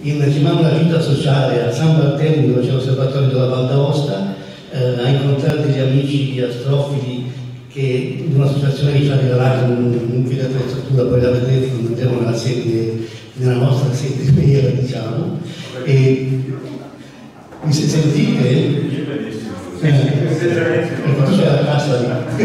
in chiamando la vita sociale a San Bartolomeo, dove c'è l'osservatorio della Val d'Aosta, a incontrare degli amici astrofili che un'associazione che ci ha regalato un filo di attrezzatura, poi la vedrete quando andremo nella nostra sede vera, diciamo. E mi sentite? Tu sei la cassa lì.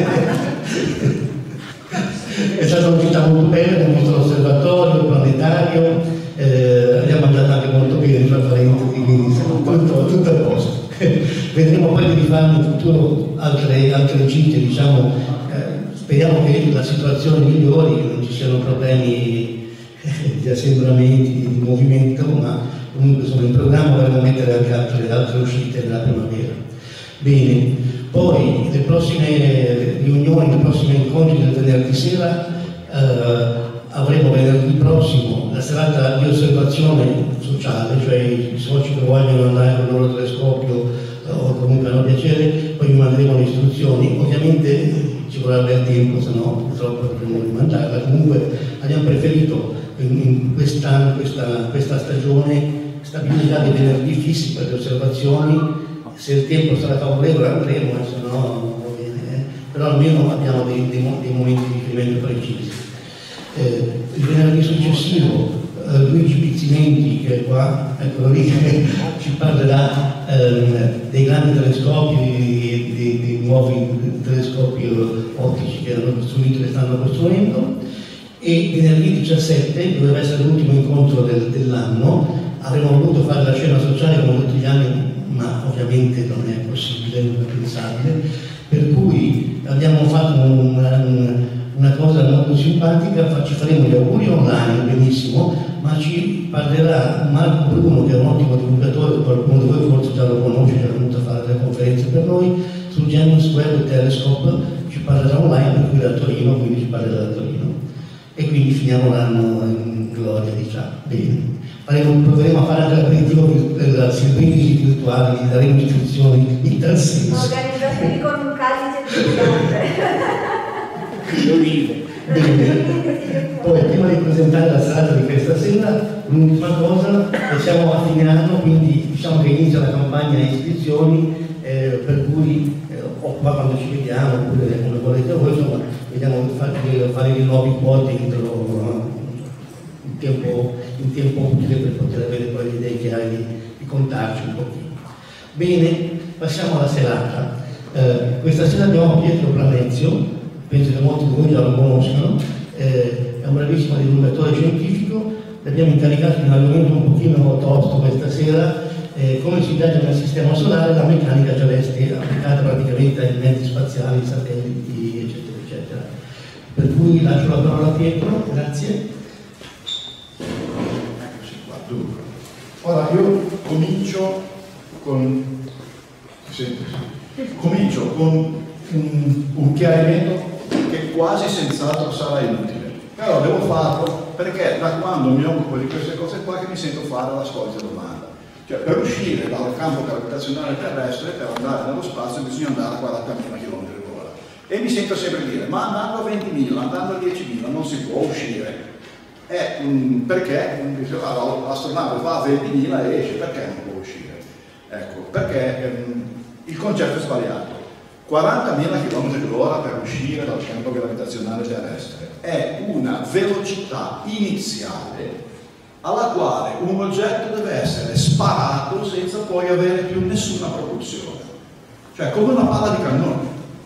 È stata una città molto bella, abbiamo visto l'osservatorio planetario, abbiamo mangiato anche molto bene, tra parentesi, quindi siamo tutto a posto. Vedremo poi di fare in futuro altre gite, diciamo, speriamo che la situazione migliori, che non ci siano problemi di assembramenti, di movimento, ma comunque sono in programma, vorremmo mettere anche altre uscite nella primavera. Bene, poi le prossime riunioni, i prossimi incontri del venerdì sera, avremo venerdì prossimo la serata di osservazione sociale, cioè i soci che vogliono andare con il loro telescopio o comunque hanno piacere, poi vi manderemo le istruzioni. Ovviamente ci vorrà del tempo, se no purtroppo dovremo rimandarla. Comunque abbiamo preferito in quest'anno, questa stagione, stabilire già dei venerdì fissi per le osservazioni. Se il tempo sarà favorevole andremo, se no non va bene, però almeno abbiamo dei momenti di riferimento precisi. Il venerdì successivo Luigi Pizzimenti, che è qua, eccolo lì, ci parlerà dei grandi telescopi, dei nuovi telescopi ottici che hanno costruito e stanno costruendo. E venerdì 17 doveva essere l'ultimo incontro dell'anno. Avremmo voluto fare la cena sociale come tutti gli anni, ma ovviamente non è possibile, non è pensabile, per cui abbiamo fatto una cosa molto simpatica, ci faremo gli auguri online, benissimo, ma ci parlerà Marco Bruno, che è un ottimo divulgatore, qualcuno di voi forse già lo conosce, è venuto a fare delle conferenze per noi, sul James Webb Telescope, ci parlerà online, per cui da Torino, quindi ci parlerà da Torino. E quindi finiamo l'anno in gloria, diciamo. Bene. Proveremo a fare anche l'aperitivo per servizi virtuali, gli daremo istruzioni in tal senso. Organizzazioni con un calice di olive. Bene. Poi prima di presentare la serata di questa sera, l'ultima cosa, siamo a fine anno, quindi diciamo che inizia la campagna di iscrizioni, per cui o qua quando ci vediamo, oppure come volete voi, insomma, vediamo di fare i nuovi quote entro in tempo utile per poter avere poi le idee chiare di contarci un pochino. Bene, passiamo alla serata. Questa sera abbiamo Pietro Planezio, penso che molti di voi già lo conoscono, è un bravissimo divulgatore scientifico, l'abbiamo incaricato di un argomento un pochino tosto questa sera, come si viaggia nel sistema solare, la meccanica celeste applicata praticamente ai mezzi spaziali, satelliti, eccetera, eccetera. Per cui lascio la parola a Pietro, grazie. Ora io comincio con un chiarimento che quasi senz'altro sarà inutile, però devo farlo perché da quando mi occupo di queste cose qua che mi sento fare la solita domanda. Cioè, per uscire dal campo gravitazionale terrestre, per andare nello spazio bisogna andare a 40.000 km/h e mi sento sempre dire ma andando a 20.000, andando a 10.000 non si può uscire. Perché l'astronave va a 20.000 e esce, perché non può uscire? Ecco, perché il concetto è sbagliato. 40.000 km/h per uscire dal campo gravitazionale terrestre è una velocità iniziale alla quale un oggetto deve essere sparato senza poi avere più nessuna propulsione, cioè come una palla di cannone.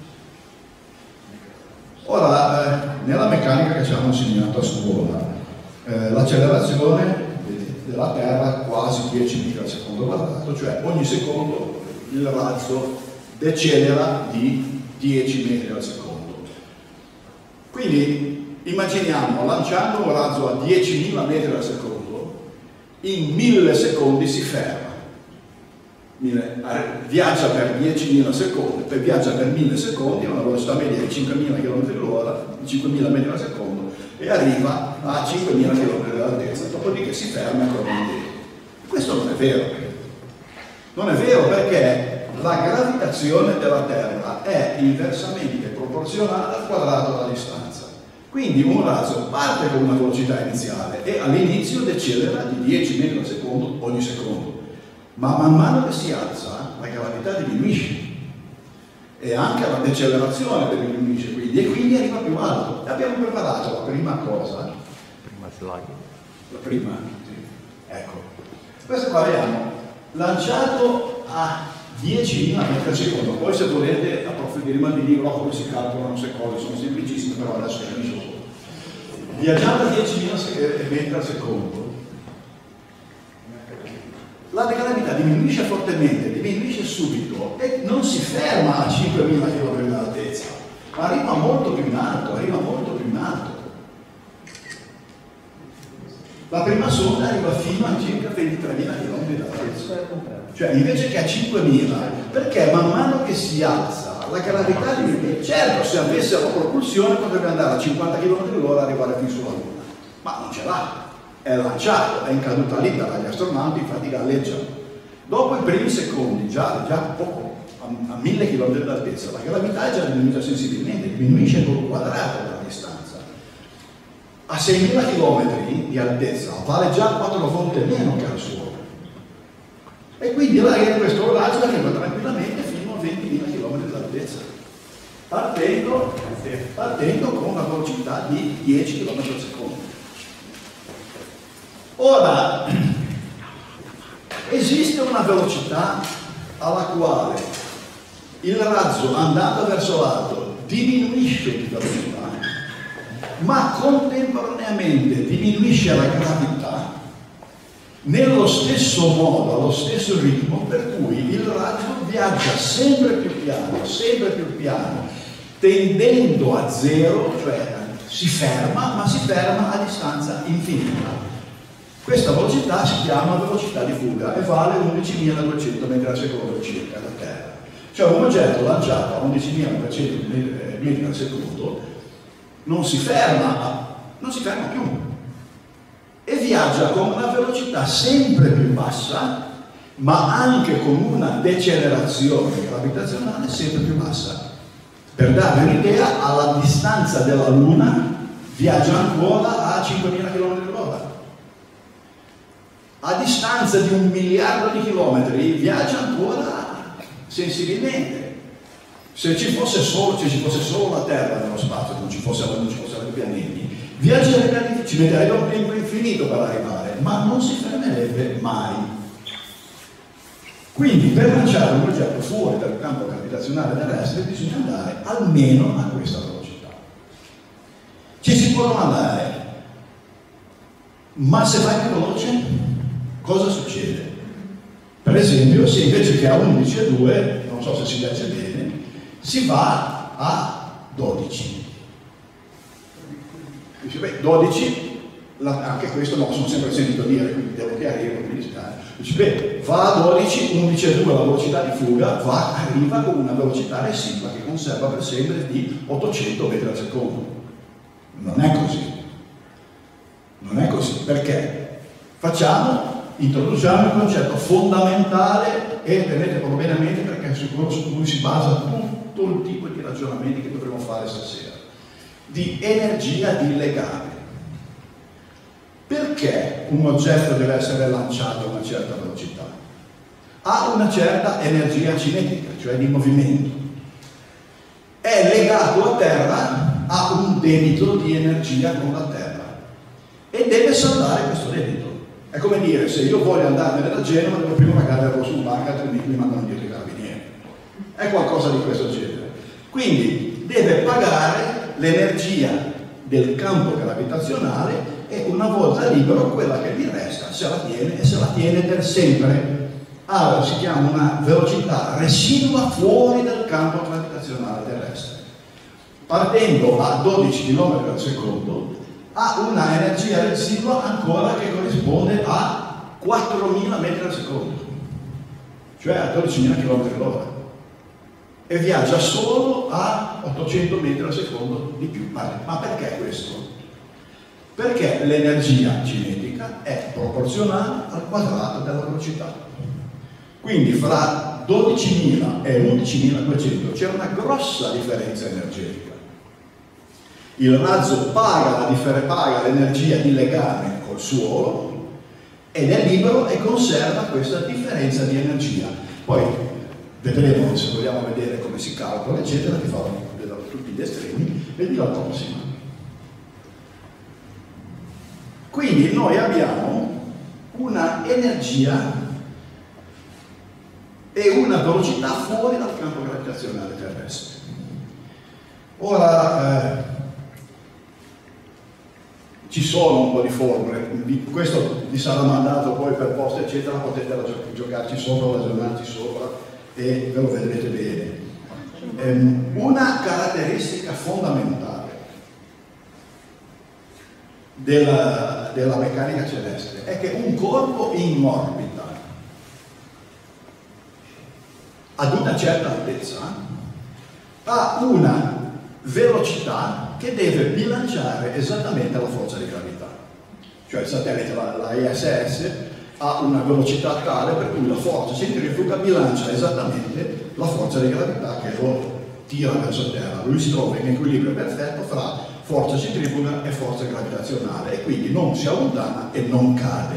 Ora, nella meccanica che ci hanno insegnato a scuola, l'accelerazione della Terra è quasi 10 miglia al secondo quadrato, cioè ogni secondo il razzo decelera di 10 metri al secondo. Quindi immaginiamo, lanciando un razzo a 10.000 metri al secondo, in 1000 secondi si ferma, viaggia per 10.000 secondi, viaggia per 1000 secondi a una velocità media di 5.000 km/h, 5.000 metri al secondo, e arriva a 5.000 km di altezza, dopodiché si ferma e torna indietro. Questo non è vero. Non è vero perché la gravitazione della Terra è inversamente proporzionale al quadrato della distanza. Quindi un razzo parte con una velocità iniziale e all'inizio decelera di 10 metri al secondo ogni secondo, ma man mano che si alza la gravità diminuisce e anche la decelerazione diminuisce, e quindi arriva più alto. E abbiamo preparato la prima cosa, la prima, sì. Ecco, questo qua abbiamo lanciato a 10.000 metri al secondo. Poi se volete approfondire il libro come si calcolano queste cose, sono semplicissime, però adesso capisco solo. Viaggiando a 10.000 metri al secondo, la gravità diminuisce fortemente, diminuisce subito e non si ferma a 5.000 km di altezza, ma arriva molto più in alto, La prima sonda arriva fino a circa 23.000 km di altezza. Cioè invece che a 5.000, perché man mano che si alza la gravità diminuisce. Certo, se avesse la propulsione potrebbe andare a 50 km/h e arrivare fin sulla Luna, ma non ce l'ha. È lanciato, è in caduta libera, gli astronauti infatti galleggiano. Dopo i primi secondi, già poco, a 1.000 km d'altezza, la gravità è già diminuita sensibilmente, diminuisce col quadrato della distanza. A 6.000 km di altezza vale già 4 volte meno che al Sole. E quindi questo raggio arriva tranquillamente fino a 20.000 km d'altezza, partendo con una velocità di 10 km al secondo. Ora, esiste una velocità alla quale il razzo andando verso l'alto diminuisce di velocità, ma contemporaneamente diminuisce la gravità nello stesso modo, allo stesso ritmo, per cui il raggio viaggia sempre più piano, tendendo a zero, cioè si ferma, ma si ferma a distanza infinita. Questa velocità si chiama velocità di fuga e vale 11.200 metri al secondo circa da Terra. Cioè un oggetto lanciato a 11.200 metri al secondo non si ferma più e viaggia con una velocità sempre più bassa, ma anche con una decelerazione gravitazionale sempre più bassa. Per darvi un'idea, alla distanza della Luna viaggia ancora a 5.000 km/h. A distanza di 1 miliardo di chilometri viaggia ancora sensibilmente. Se ci fosse solo la Terra nello spazio, non ci fossero i pianeti, viaggerebbe, ci metterebbe un tempo infinito per arrivare, ma non si fermerebbe mai. Quindi per lanciare un oggetto fuori dal campo gravitazionale terrestre bisogna andare almeno a questa velocità. Ci si può andare, ma se vai più veloce, cosa succede? Per esempio, se invece che a 11,2, non so se si legge bene, si va a 12. Dice, beh, 12, anche questo no, sono sempre sentito dire, quindi devo chiarire, dice, beh, va a 12, 11,2 la velocità di fuga, arriva con una velocità residua che conserva per sempre di 800 metri al secondo. Non è così, perché introduciamo un concetto fondamentale e tenetelo bene a mente perché è su cui si basa tutto il tipo di ragionamenti che dovremo fare stasera, di energia di legame. Perché un oggetto deve essere lanciato a una certa velocità? Ha una certa energia cinetica, cioè di movimento. È legato a terra, ha un debito di energia con la terra e deve saldare questo debito. È come dire, se io voglio andarmene da Genova devo prima pagare la sul banco, altrimenti mi mandano dietro i carabinieri. È qualcosa di questo genere. Quindi deve pagare l'energia del campo gravitazionale e una volta libero quella che gli resta se la tiene e se la tiene per sempre. Allora si chiama una velocità residua fuori dal campo gravitazionale terrestre. Partendo a 12 km al secondo ha una energia residua ancora che corrisponde a 4.000 metri al secondo, cioè a 12.000 km/h, e viaggia solo a 800 metri al secondo di più. Ma perché questo? Perché l'energia cinetica è proporzionale al quadrato della velocità. Quindi fra 12.000 e 11.200 c'è una grossa differenza energetica. Il razzo paga l'energia di legame col suolo ed è libero e conserva questa differenza di energia. Poi vedremo, se vogliamo vedere come si calcola, eccetera, ti farò tutti gli estremi, vedi la prossima. Quindi noi abbiamo una energia e una velocità fuori dal campo gravitazionale terrestre. Ora, ci sono un po' di formule, questo vi sarà mandato poi per posta eccetera, potete giocarci sopra, ragionarci sopra e ve lo vedrete bene. Una caratteristica fondamentale della meccanica celeste è che un corpo in orbita ad una certa altezza ha una velocità che deve bilanciare esattamente la forza di gravità. Cioè il satellite, la ISS, ha una velocità tale per cui la forza centrifuga bilancia esattamente la forza di gravità che lo tira verso terra. Lui si trova in equilibrio perfetto fra forza centrifuga e forza gravitazionale e quindi non si allontana e non cade.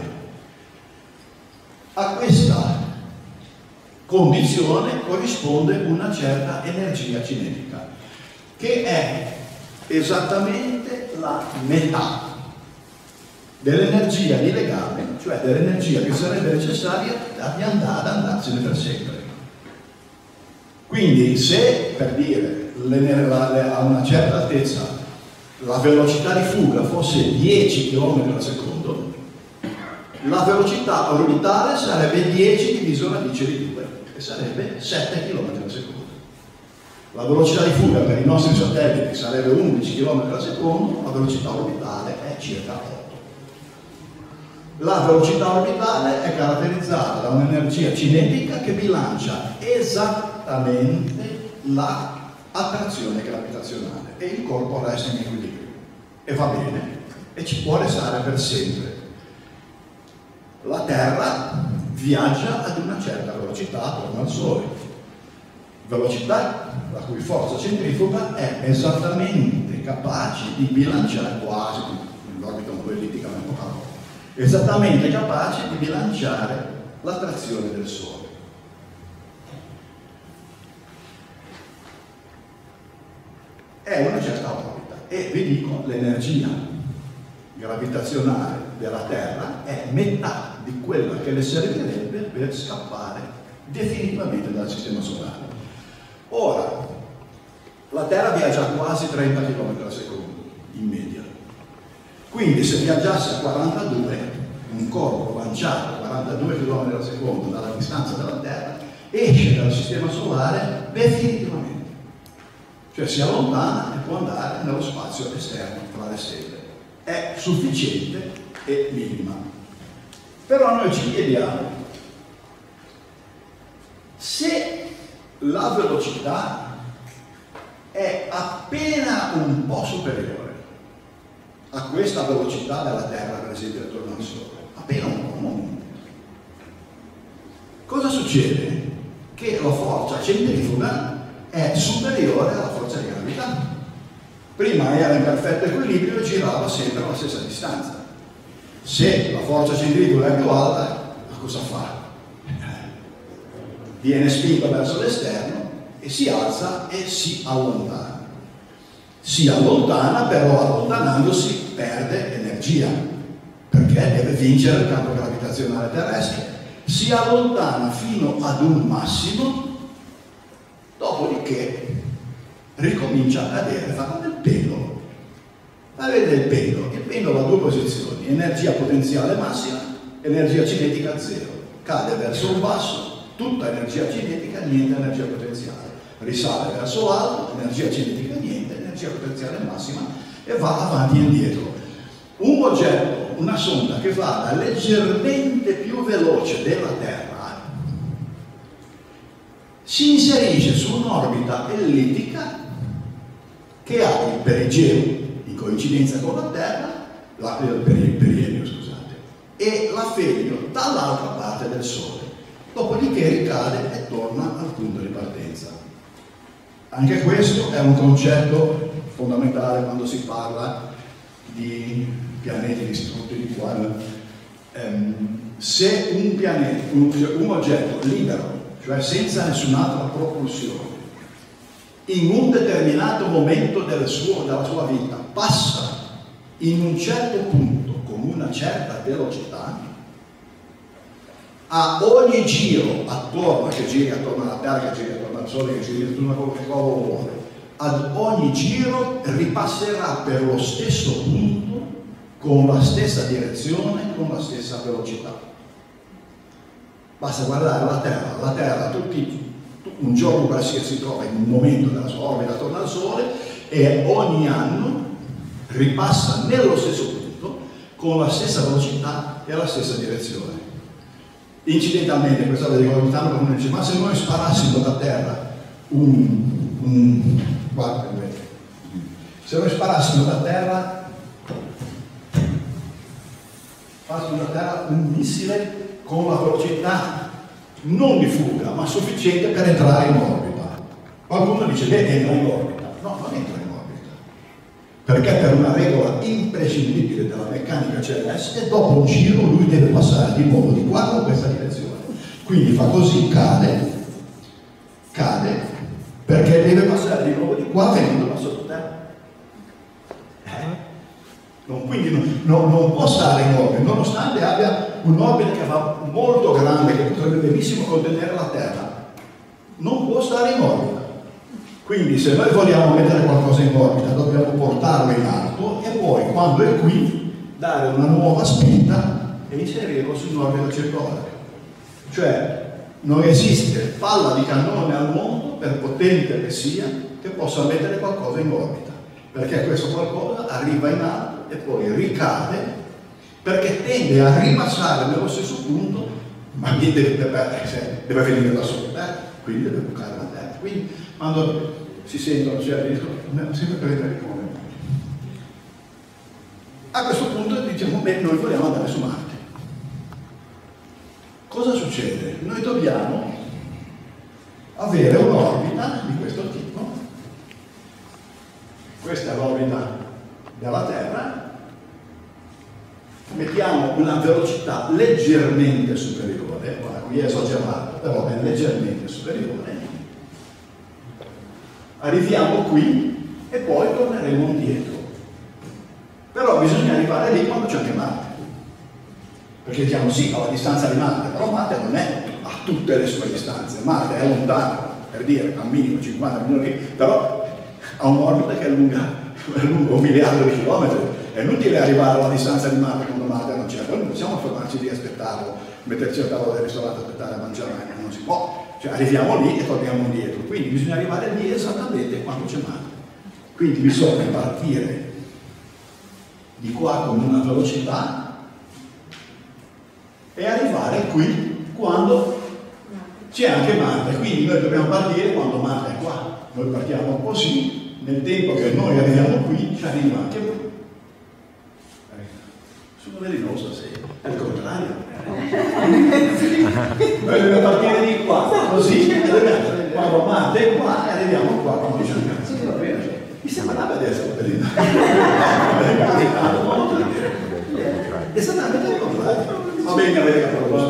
A questa condizione corrisponde una certa energia cinetica, che è esattamente la metà dell'energia di legame, cioè dell'energia che sarebbe necessaria ad andarsene per sempre. Quindi se, per dire, a una certa altezza la velocità di fuga fosse 10 km al secondo, la velocità orbitale sarebbe 10 diviso radice di 2, che sarebbe 7 km al secondo. La velocità di fuga per i nostri satelliti sarebbe 11 km al secondo, la velocità orbitale è circa 8. La velocità orbitale è caratterizzata da un'energia cinetica che bilancia esattamente l'attrazione gravitazionale e il corpo resta in equilibrio e va bene e ci può restare per sempre. La Terra viaggia ad una certa velocità attorno al Sole, velocità la cui forza centrifuga è esattamente capace di bilanciare, quasi, in orbita un po' ellittica ma un po' esattamente capace di bilanciare l'attrazione del Sole. È una certa orbita e vi dico, l'energia gravitazionale della Terra è metà di quella che le servirebbe per scappare definitivamente dal sistema solare. Ora, la Terra viaggia a quasi 30 km al secondo in media. Quindi se viaggiasse a 42, un corpo lanciato a 42 km al secondo dalla distanza della Terra esce dal sistema solare definitivamente. Cioè si allontana e può andare nello spazio esterno fra le stelle. È sufficiente e minima. Però noi ci chiediamo, se la velocità è appena un po' superiore a questa velocità della Terra presente attorno al Sole, appena un po', cosa succede? Che la forza centrifuga è superiore alla forza di gravità. Prima era in perfetto equilibrio e girava sempre alla stessa distanza. Se la forza centrifuga è più alta, cosa fa? Viene spinto verso l'esterno e si alza e si allontana. Si allontana, però allontanandosi perde energia, perché deve vincere il campo gravitazionale terrestre. Si allontana fino ad un massimo, dopodiché ricomincia a cadere, fa come il pendolo. Avete il pendolo ha due posizioni, energia potenziale massima, energia cinetica zero. Cade verso il basso, tutta energia cinetica, niente energia potenziale. Risale verso l'alto, energia cinetica niente, energia potenziale massima e va avanti e indietro. Un oggetto, una sonda che vada leggermente più veloce della Terra, si inserisce su un'orbita ellittica che ha il perigeo in coincidenza con la Terra, il perielio, scusate, e l'afelio dall'altra parte del Sole. Dopodiché ricade e torna al punto di partenza. Anche questo è un concetto fondamentale quando si parla di pianeti distrutti di qua. Se un pianeta, un oggetto libero, cioè senza nessun'altra propulsione, in un determinato momento della sua vita passa in un certo punto con una certa velocità, a ogni giro attorno, che giri attorno alla Terra, che giri attorno al Sole, che giri attorno a qualche cosa vuole, ad ogni giro ripasserà per lo stesso punto, con la stessa direzione, con la stessa velocità. Basta guardare la Terra un giorno qualsiasi si trova in un momento della sua orbita attorno al Sole e ogni anno ripassa nello stesso punto con la stessa velocità e la stessa direzione. Incidentalmente, questa la dico ogni tanto, quando dice, ma se noi sparassimo da terra guarda, se noi sparassimo da terra un missile con la velocità non di fuga, ma sufficiente per entrare in orbita. Qualcuno dice, entra in orbita. No, non entra in orbita. Perché per una regola imprescindibile della meccanica celeste, dopo un giro lui deve passare di nuovo di qua con questa direzione. Quindi fa così, cade, perché deve passare di nuovo di qua venendo da sotto terra. Quindi non può stare in orbita, nonostante abbia un'orbita che va molto grande, che potrebbe benissimo contenere la Terra. Non può stare in orbita. Quindi se noi vogliamo mettere qualcosa in orbita, dobbiamo portarlo in alto e poi, quando è qui, dare una nuova spinta e inserirlo su un'orbita circolare. Cioè, non esiste palla di cannone al mondo, per potente che sia, che possa mettere qualcosa in orbita. Perché questo qualcosa arriva in alto e poi ricade, perché tende a ripassare nello stesso punto, ma deve venire da sotto terra, quindi deve toccare la terra. Quindi quando si sentono certi discorsi, sempre per vedere come. A questo punto diciamo, noi vogliamo andare su Marte. Cosa succede? Noi dobbiamo avere un'orbita di questo tipo. Questa è l'orbita della Terra, mettiamo una velocità leggermente superiore, qui è esagerato, però è leggermente superiore, arriviamo qui e poi torneremo indietro. Però bisogna arrivare lì quando c'è anche Marte, perché diciamo sì, alla distanza di Marte, però Marte non è a tutte le sue distanze, Marte è lontano, per dire, al minimo 50 milioni, però ha un'orbita che è lunga 1 miliardo di chilometri. È inutile arrivare alla distanza di Marte quando Marte non c'è. Noi non possiamo fermarci di aspettarlo, metterci al tavolo del ristorante, aspettare a mangiare, non si può. Cioè arriviamo lì e torniamo indietro. Quindi bisogna arrivare lì esattamente quando c'è Marte. Quindi bisogna partire di qua con una velocità e arrivare qui quando c'è anche Marte. Quindi noi dobbiamo partire quando Marte è qua. Noi partiamo così. Nel tempo che noi arriviamo qui, ci arriva anche lui. Sono velenoso stasera, è il contrario. Noi dobbiamo partire di qua, così, quando Marte è qua e arriviamo qua quando ci arriviamo. Mi sembrava di essere velenoso. Esattamente il contrario. Va bene, avete capito.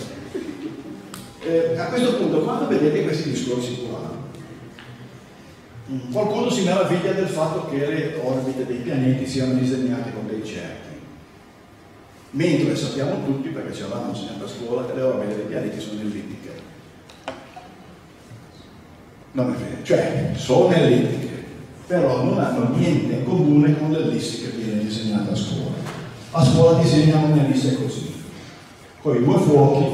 A questo punto, quando vedete questi discorsi qua, qualcuno si meraviglia del fatto che le orbite dei pianeti siano disegnate con dei cerchi, mentre sappiamo tutti, perché ci avevamo insegnato a scuola, che le orbite dei pianeti sono ellittiche. Non è vero, cioè sono ellittiche, però non hanno niente in comune con l'ellissi che viene disegnata a scuola. A scuola disegniamo un'ellisse così, con i 2 fuochi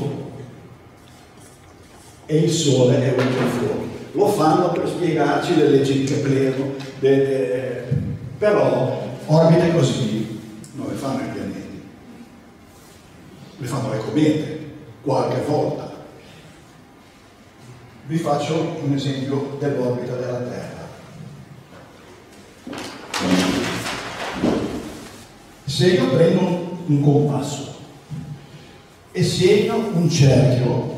e il Sole è uno dei fuochi. Lo fanno per spiegarci le leggi di Keplero, però orbite così non le fanno i pianeti, le fanno le comete qualche volta. Vi faccio un esempio dell'orbita della Terra. Se io prendo un compasso e segno un cerchio,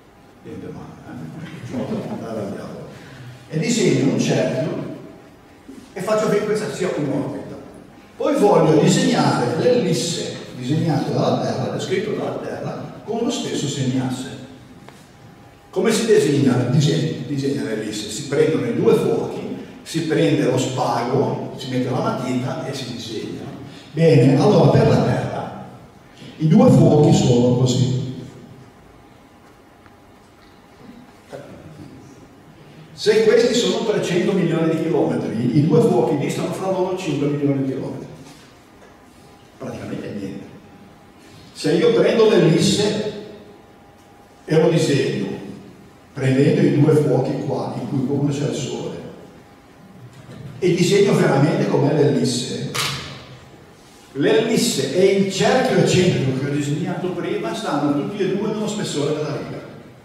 e disegno un cerchio questa sia un'orbita. Poi voglio disegnare l'ellisse disegnato dalla Terra, descritto dalla Terra, con lo stesso segnasse. Come si disegna l'ellisse? Si prendono i due fuochi, si prende lo spago, si mette la matita e si disegna. Bene, allora per la Terra i due fuochi sono così. Se questi sono 300 milioni di chilometri, i due fuochi distano fra loro 5 milioni di chilometri. Praticamente niente. Se io prendo l'ellisse e lo disegno, prendendo i due fuochi qua, in cui uno c'è il Sole, e disegno veramente com'è l'ellisse, l'ellisse e il cerchio eccentrico che ho disegnato prima stanno tutti e due nello spessore della riga.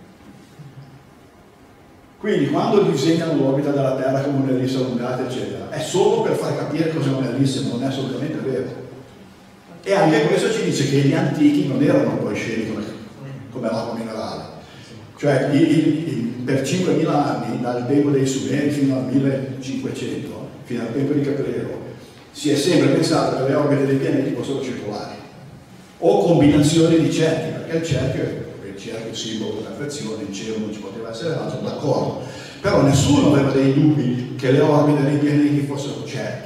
Quindi quando disegnano l'orbita della Terra come un'ellisse allungata, eccetera, è solo per far capire cos'è un'ellisse, ma non è assolutamente vero. E anche questo ci dice che gli antichi non erano poi scemi come l'acqua minerale. Cioè per 5.000 anni, dal tempo dei Sumeri fino al 1500, fino al tempo di Keplero, si è sempre pensato che le orbite dei pianeti fossero circolari o combinazioni di cerchi, perché il cerchio è il simbolo della perfezione, in cielo non ci poteva essere altro, d'accordo, però nessuno aveva dei dubbi che le orbite dei pianeti fossero cerchi,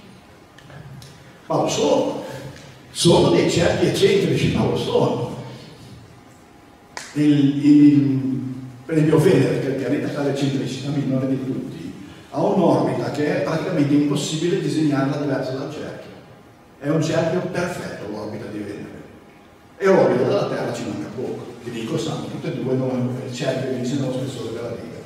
ma lo sono dei cerchi eccentrici, ma lo sono. Per esempio Venere, che è il pianeta che ha l'eccentricità minore di tutti, ha un'orbita che è praticamente impossibile disegnarla diversa dal cerchio. È un cerchio perfetto l'orbita di Venere. E l'orbita della Terra ci manca poco. Ti dico, stanno tutte e due il cerchio che dice nello spessore della riga.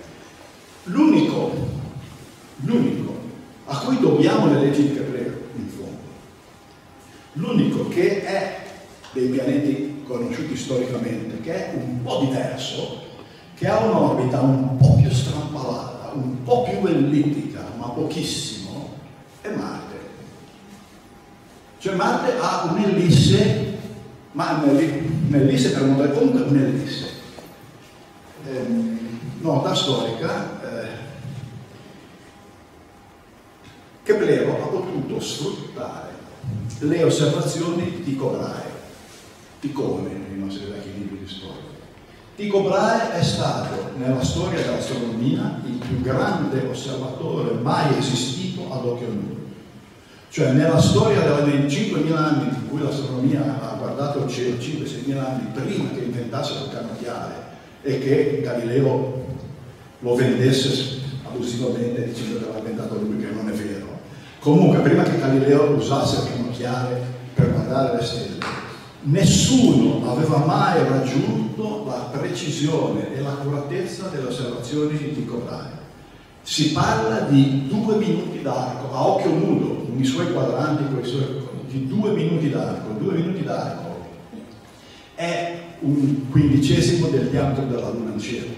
L'unico a cui dobbiamo le leggi di Keplero, in fondo, l'unico che è dei pianeti conosciuti storicamente, che è un po' diverso, che ha un'orbita un po' più strampalata, un po' più ellittica, ma pochissimo, è Marte. Cioè Marte ha un'ellisse, ma un'ellisse per modello, comunque un'ellisse. Nota storica, Keplero ha potuto sfruttare le osservazioni di Tycho Brahe, Tycho nei nostri vecchi libri di storia. Tycho Brahe è stato nella storia dell'astronomia il più grande osservatore mai esistito ad occhio nudo. Cioè nella storia dei 5.000 anni in cui l'astronomia ha guardato il cielo, 5-6.000 anni prima che inventassero il canottiere e che Galileo lo vendesse abusivamente dicendo che l'ha inventato lui, che non è vero. Comunque prima che Galileo usasse il canottiere per guardare le stelle, nessuno aveva mai raggiunto la precisione e l'accuratezza delle osservazioni di Tycho Brahe. Si parla di 2 minuti d'arco, a occhio nudo, con i suoi quadranti, di 2 minuti d'arco. 2 minuti d'arco è un 1/15 del diametro della Luna in cielo.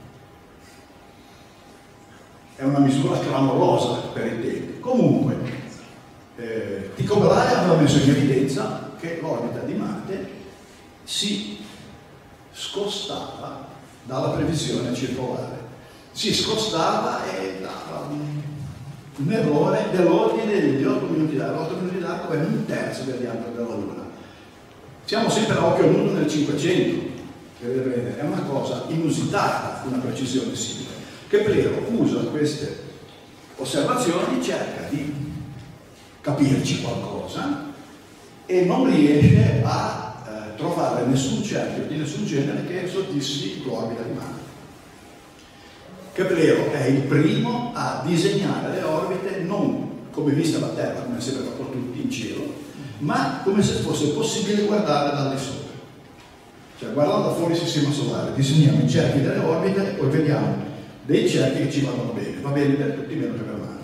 È una misura clamorosa per i tempi. Comunque, Tycho Brahe aveva messo in evidenza che l'orbita di Marte si scostava dalla previsione circolare. Si scostava e dava un errore dell'ordine di 8 minuti d'arco. 8 minuti d'arco è 1/3 del diametro della Luna. Siamo sempre a occhio nudo nel 500, è una cosa inusitata, una precisione simile. Keplero usa queste osservazioni, cerca di capirci qualcosa e non riesce a trovare nessun cerchio di nessun genere che soddisfi l'orbita di Marte. Keplero è il primo a disegnare le orbite non come vista la Terra, come sempre fatto tutti in cielo, ma come se fosse possibile guardare da lì sopra. Cioè guardando da fuori il sistema solare, disegniamo i cerchi delle orbite e poi vediamo dei cerchi che ci vanno bene, va bene per tutti meno che per Marte.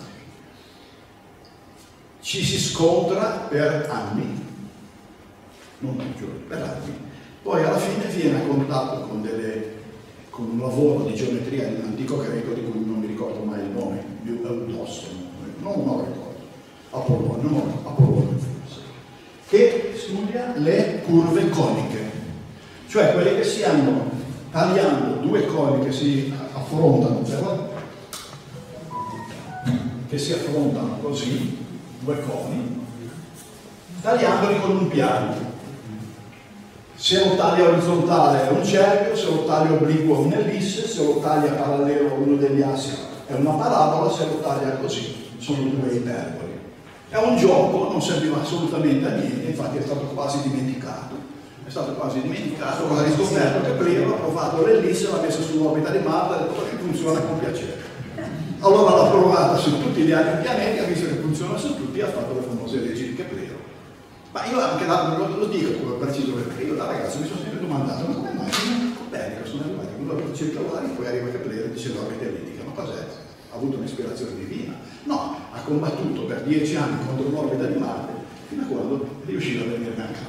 Ci si scontra per anni, non per giorni, per anni. Poi alla fine viene a contatto con un lavoro di geometria di un antico greco di cui non mi ricordo mai il nome, Eudosso, non lo ricordo, Apollonio forse, che studia le curve coniche, cioè quelle che si hanno tagliando due coni che si affrontano, che si affrontano così, due coni, tagliandoli con un piano. Se lo taglia orizzontale è un cerchio, se lo taglia obliquo è un'ellisse, se lo taglia parallelo a uno degli assi è una parabola, se lo taglia così sono due iperboli. È un gioco, non serviva assolutamente a niente, infatti è stato quasi dimenticato. È stato quasi dimenticato, ha riscoperto che Plio ha provato l'ellisse, l'ha messa sull'orbita di Marte e ha detto che funziona con piacere. Allora l'ha provata su tutti gli altri pianeti, ha visto che funziona su tutti e ha fatto le famose leggi di Keplero. Ma io anche lo dico come preciso, perché io da ragazzo mi sono sempre domandato, ma come mai Copernico sono arrivati con l'orbita circolare, poi arriva Keplero e dice l'orbita ellittica, ma cos'è? Ha avuto un'ispirazione divina? No, ha combattuto per 10 anni contro l'orbita di Marte fino a quando riusciva a venire a capo.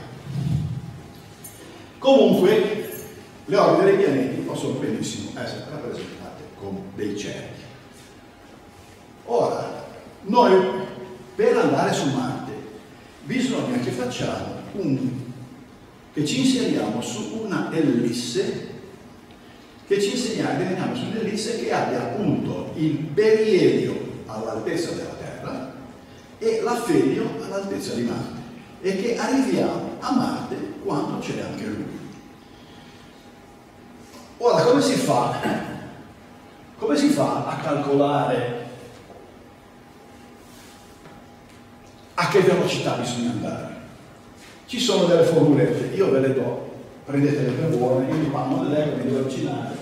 Comunque, le orbite dei pianeti possono benissimo essere rappresentate con dei cerchi. Ora, noi per andare su Marte bisogna che facciamo che ci inseriamo su una ellisse, che abbia appunto il perielio all'altezza della Terra e l'affelio all'altezza di Marte, e che arriviamo a Marte quando c'è anche lui. Ora, come si fa a calcolare a che velocità bisogna andare? Ci sono delle formulette, io ve le do, prendetele per buone, io mi parlo dell'eco, mi devo avvicinare.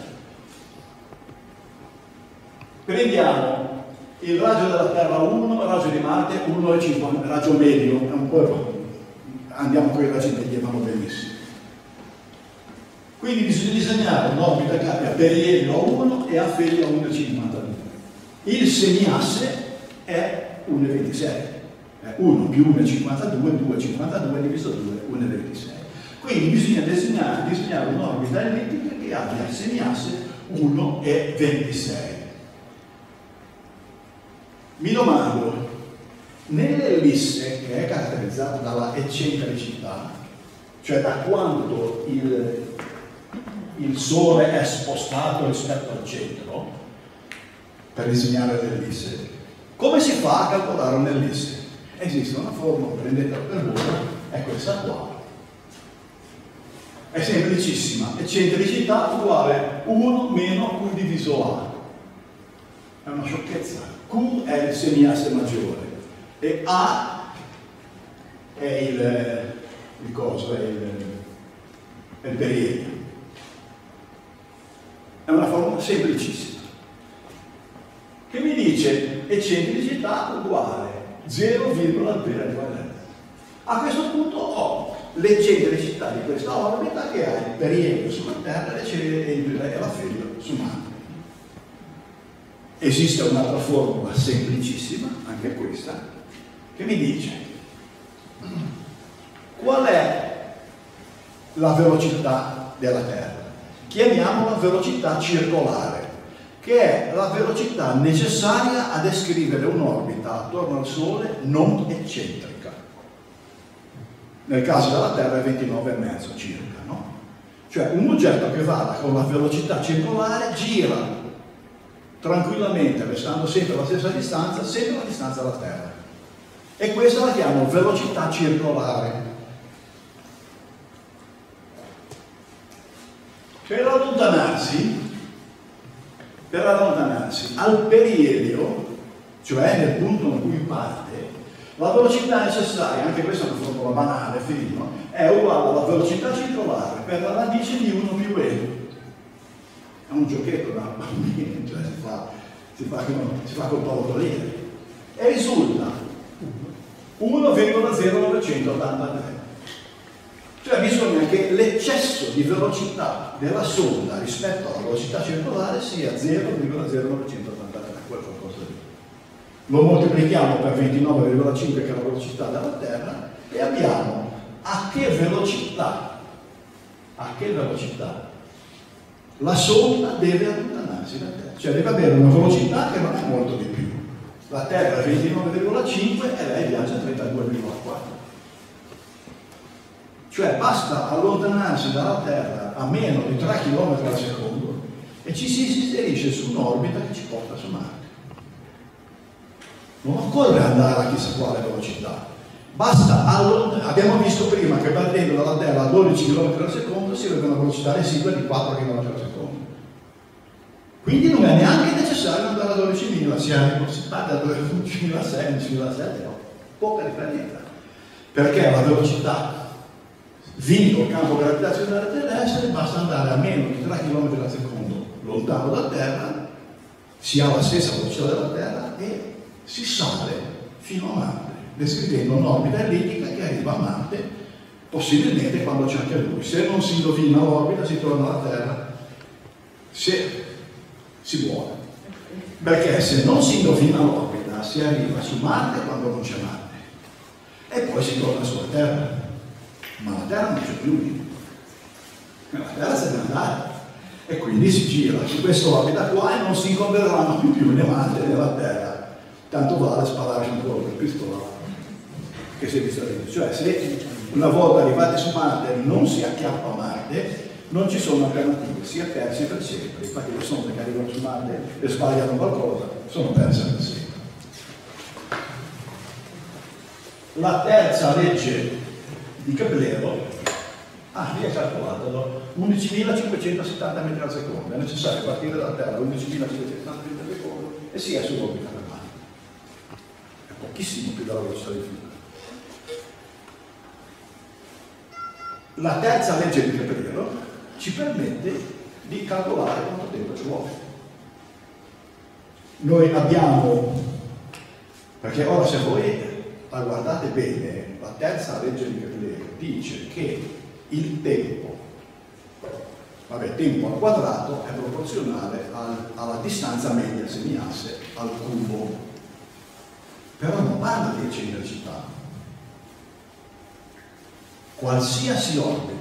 Prendiamo il raggio della Terra 1, il raggio di Marte 1,50, raggio medio, è un po', andiamo con i raggi medi, vanno benissimo. Quindi bisogna disegnare un'orbita che abbia perielio a 1 e affelio a 1,52. Il semiasse è 1,26. 1 più 1,52, 2,52 diviso 2, 1,26. Quindi bisogna disegnare un'orbita ellittica che abbia il semiasse 1,26. Mi domando, nell'ellisse che è caratterizzata dalla eccentricità, cioè da quanto il Sole è spostato rispetto al centro, per disegnare l'ellisse, come si fa a calcolare un'ellisse? Esiste una formula, prendetela per buona, è questa qua. È semplicissima, eccentricità uguale 1 meno Q diviso A. È una sciocchezza. Q è il semiasse maggiore e A è il perielio. È una formula semplicissima che mi dice eccentricità uguale 0,0. A questo punto ho l'eccentricità di questa orbita che ha il perielio sulla Terra e l'affelio su Marte. Esiste un'altra formula semplicissima, anche questa, che mi dice qual è la velocità della Terra. Chiamiamola velocità circolare, che è la velocità necessaria a descrivere un'orbita attorno al Sole non eccentrica. Nel caso della Terra è 29,5 circa, no? Cioè un oggetto che vada con la velocità circolare gira tranquillamente, restando sempre alla stessa distanza, sempre la distanza dalla Terra. E questa la chiamo velocità circolare. Per allontanarsi al perielio, cioè nel punto in cui parte, la velocità necessaria, anche questa è una formula banale, figlio, è uguale alla velocità circolare per la radice di 1 più e. È un giochetto da bambini, cioè si fa col pallottoliere. E risulta 1,0983. Cioè bisogna che l'eccesso di velocità della sonda rispetto alla velocità circolare sia 0,0983, qualcosa di. Lo moltiplichiamo per 29,5 che è la velocità della Terra e abbiamo a che velocità la sonda deve allontanarsi da Terra. Cioè deve avere una velocità che non è molto di più. La Terra è 29,5 e lei viaggia a 32,4. Cioè basta allontanarsi dalla Terra a meno di 3 km al secondo e ci si inserisce su un'orbita che ci porta su Marte. non occorre andare a chissà quale velocità, basta abbiamo visto prima che partendo dalla Terra a 12 km al secondo si vede una velocità residua di 4 km al secondo. Quindi non è neanche necessario andare a 12.000, si parte da 11.600, 11.700, poca differenza, perché la velocità vinto il campo gravitazionale terrestre, basta andare a meno di 3 km al secondo lontano da Terra, si ha la stessa velocità della Terra e si sale fino a Marte, descrivendo un'orbita ellittica che arriva a Marte, possibilmente quando c'è anche lui. Se non si indovina l'orbita si torna alla Terra, se si vuole. Perché se non si indovina l'orbita si arriva su Marte quando non c'è Marte e poi si torna sulla Terra. Ma la Terra non c'è più, la Terra se ne andata e quindi si gira su quest'orbita qua e non si incontreranno più né Marte né la Terra, tanto vale spararci un po' per pistola che si è visto lì. Cioè se una volta arrivati su Marte non si acchiappa Marte, non ci sono alternative, si è persi per sempre. Infatti le sonde che arrivano su Marte e sbagliano qualcosa sono perse per sempre. La terza legge di Keplero, lì è calcolato 11.570 metri al secondo, è necessario partire dalla Terra a 11.570 metri al secondo e si è sull'orbita del Marte. È pochissimo più della velocità di flusso. La terza legge di Keplero ci permette di calcolare quanto tempo ci vuole. Noi abbiamo, perché ora se voi la guardate bene, la terza legge di Keplero dice che il tempo, tempo al quadrato è proporzionale alla distanza media semiasse al cubo, però non parla di eccentricità. Qualsiasi orbita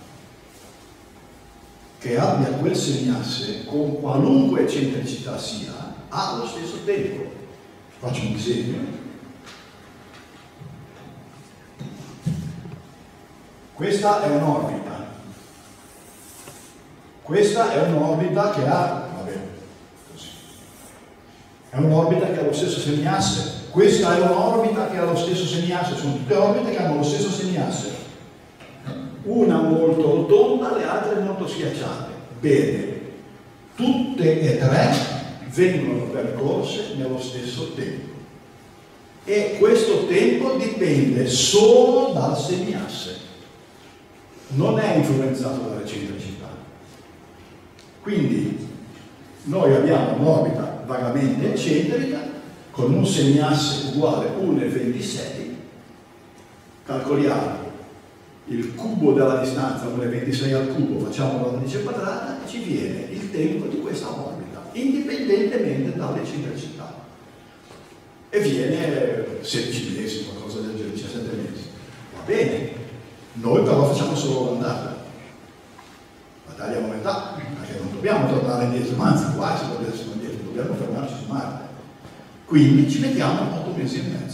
che abbia quel semiasse, con qualunque eccentricità sia, ha lo stesso tempo. Faccio un esempio. Questa è un'orbita. Questa è un'orbita che ha, così. È un'orbita che ha lo stesso semiasse. Questa è un'orbita che ha lo stesso semiasse. Sono tutte orbite che hanno lo stesso semiasse. Una molto rotonda, le altre molto schiacciate. Bene, tutte e tre vengono percorse nello stesso tempo. E questo tempo dipende solo dal semiasse. Non è influenzato dall'eccentricità. Quindi noi abbiamo un'orbita vagamente eccentrica con un semiasse uguale 1,26, calcoliamo il cubo della distanza, 1,26 al cubo, facciamo la radice quadrata e ci viene il tempo di questa orbita, indipendentemente dall'eccentricità. E viene 16 mesi, qualcosa del genere, 17 mesi. Va bene. Noi però facciamo solo l'andata, la tagliamo a metà, perché non dobbiamo tornare indietro, ma anzi quasi dobbiamo fermarci su Marte. Quindi ci mettiamo 8 mesi e mezzo.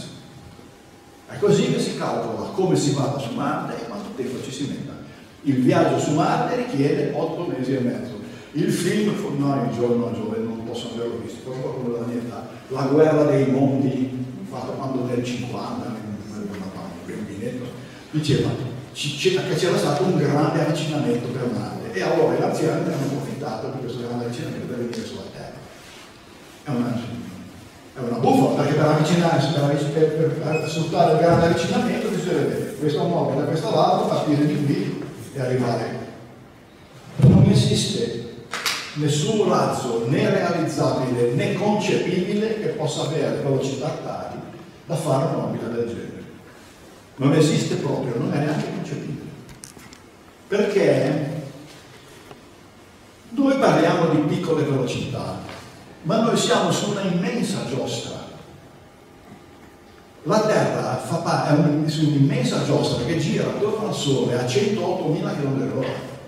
È così che si calcola come si vada su Marte e quanto tempo ci si metta. Il viaggio su Marte richiede 8 mesi e mezzo. Il film, no, il giorno non posso averlo visto, poi qualcuno della mia età, La guerra dei mondi, fatto quando nel 50, nel bambinetto, diceva che c'era stato un grande avvicinamento per Marte e allora i marziani hanno approfittato di questo grande avvicinamento per venire sulla Terra. È una bufala, perché per avvicinarsi, per sfruttare il grande avvicinamento bisogna vedere questo muovere da questo lato, partire di qui e arrivare. Non esiste nessun razzo né realizzabile né concepibile che possa avere velocità tali da fare un'orbita del genere. Non esiste proprio, non è neanche concepibile. Perché noi parliamo di piccole velocità, ma noi siamo su una immensa giostra. La Terra è su un'immensa giostra che gira attorno al Sole a 108.000 km/h.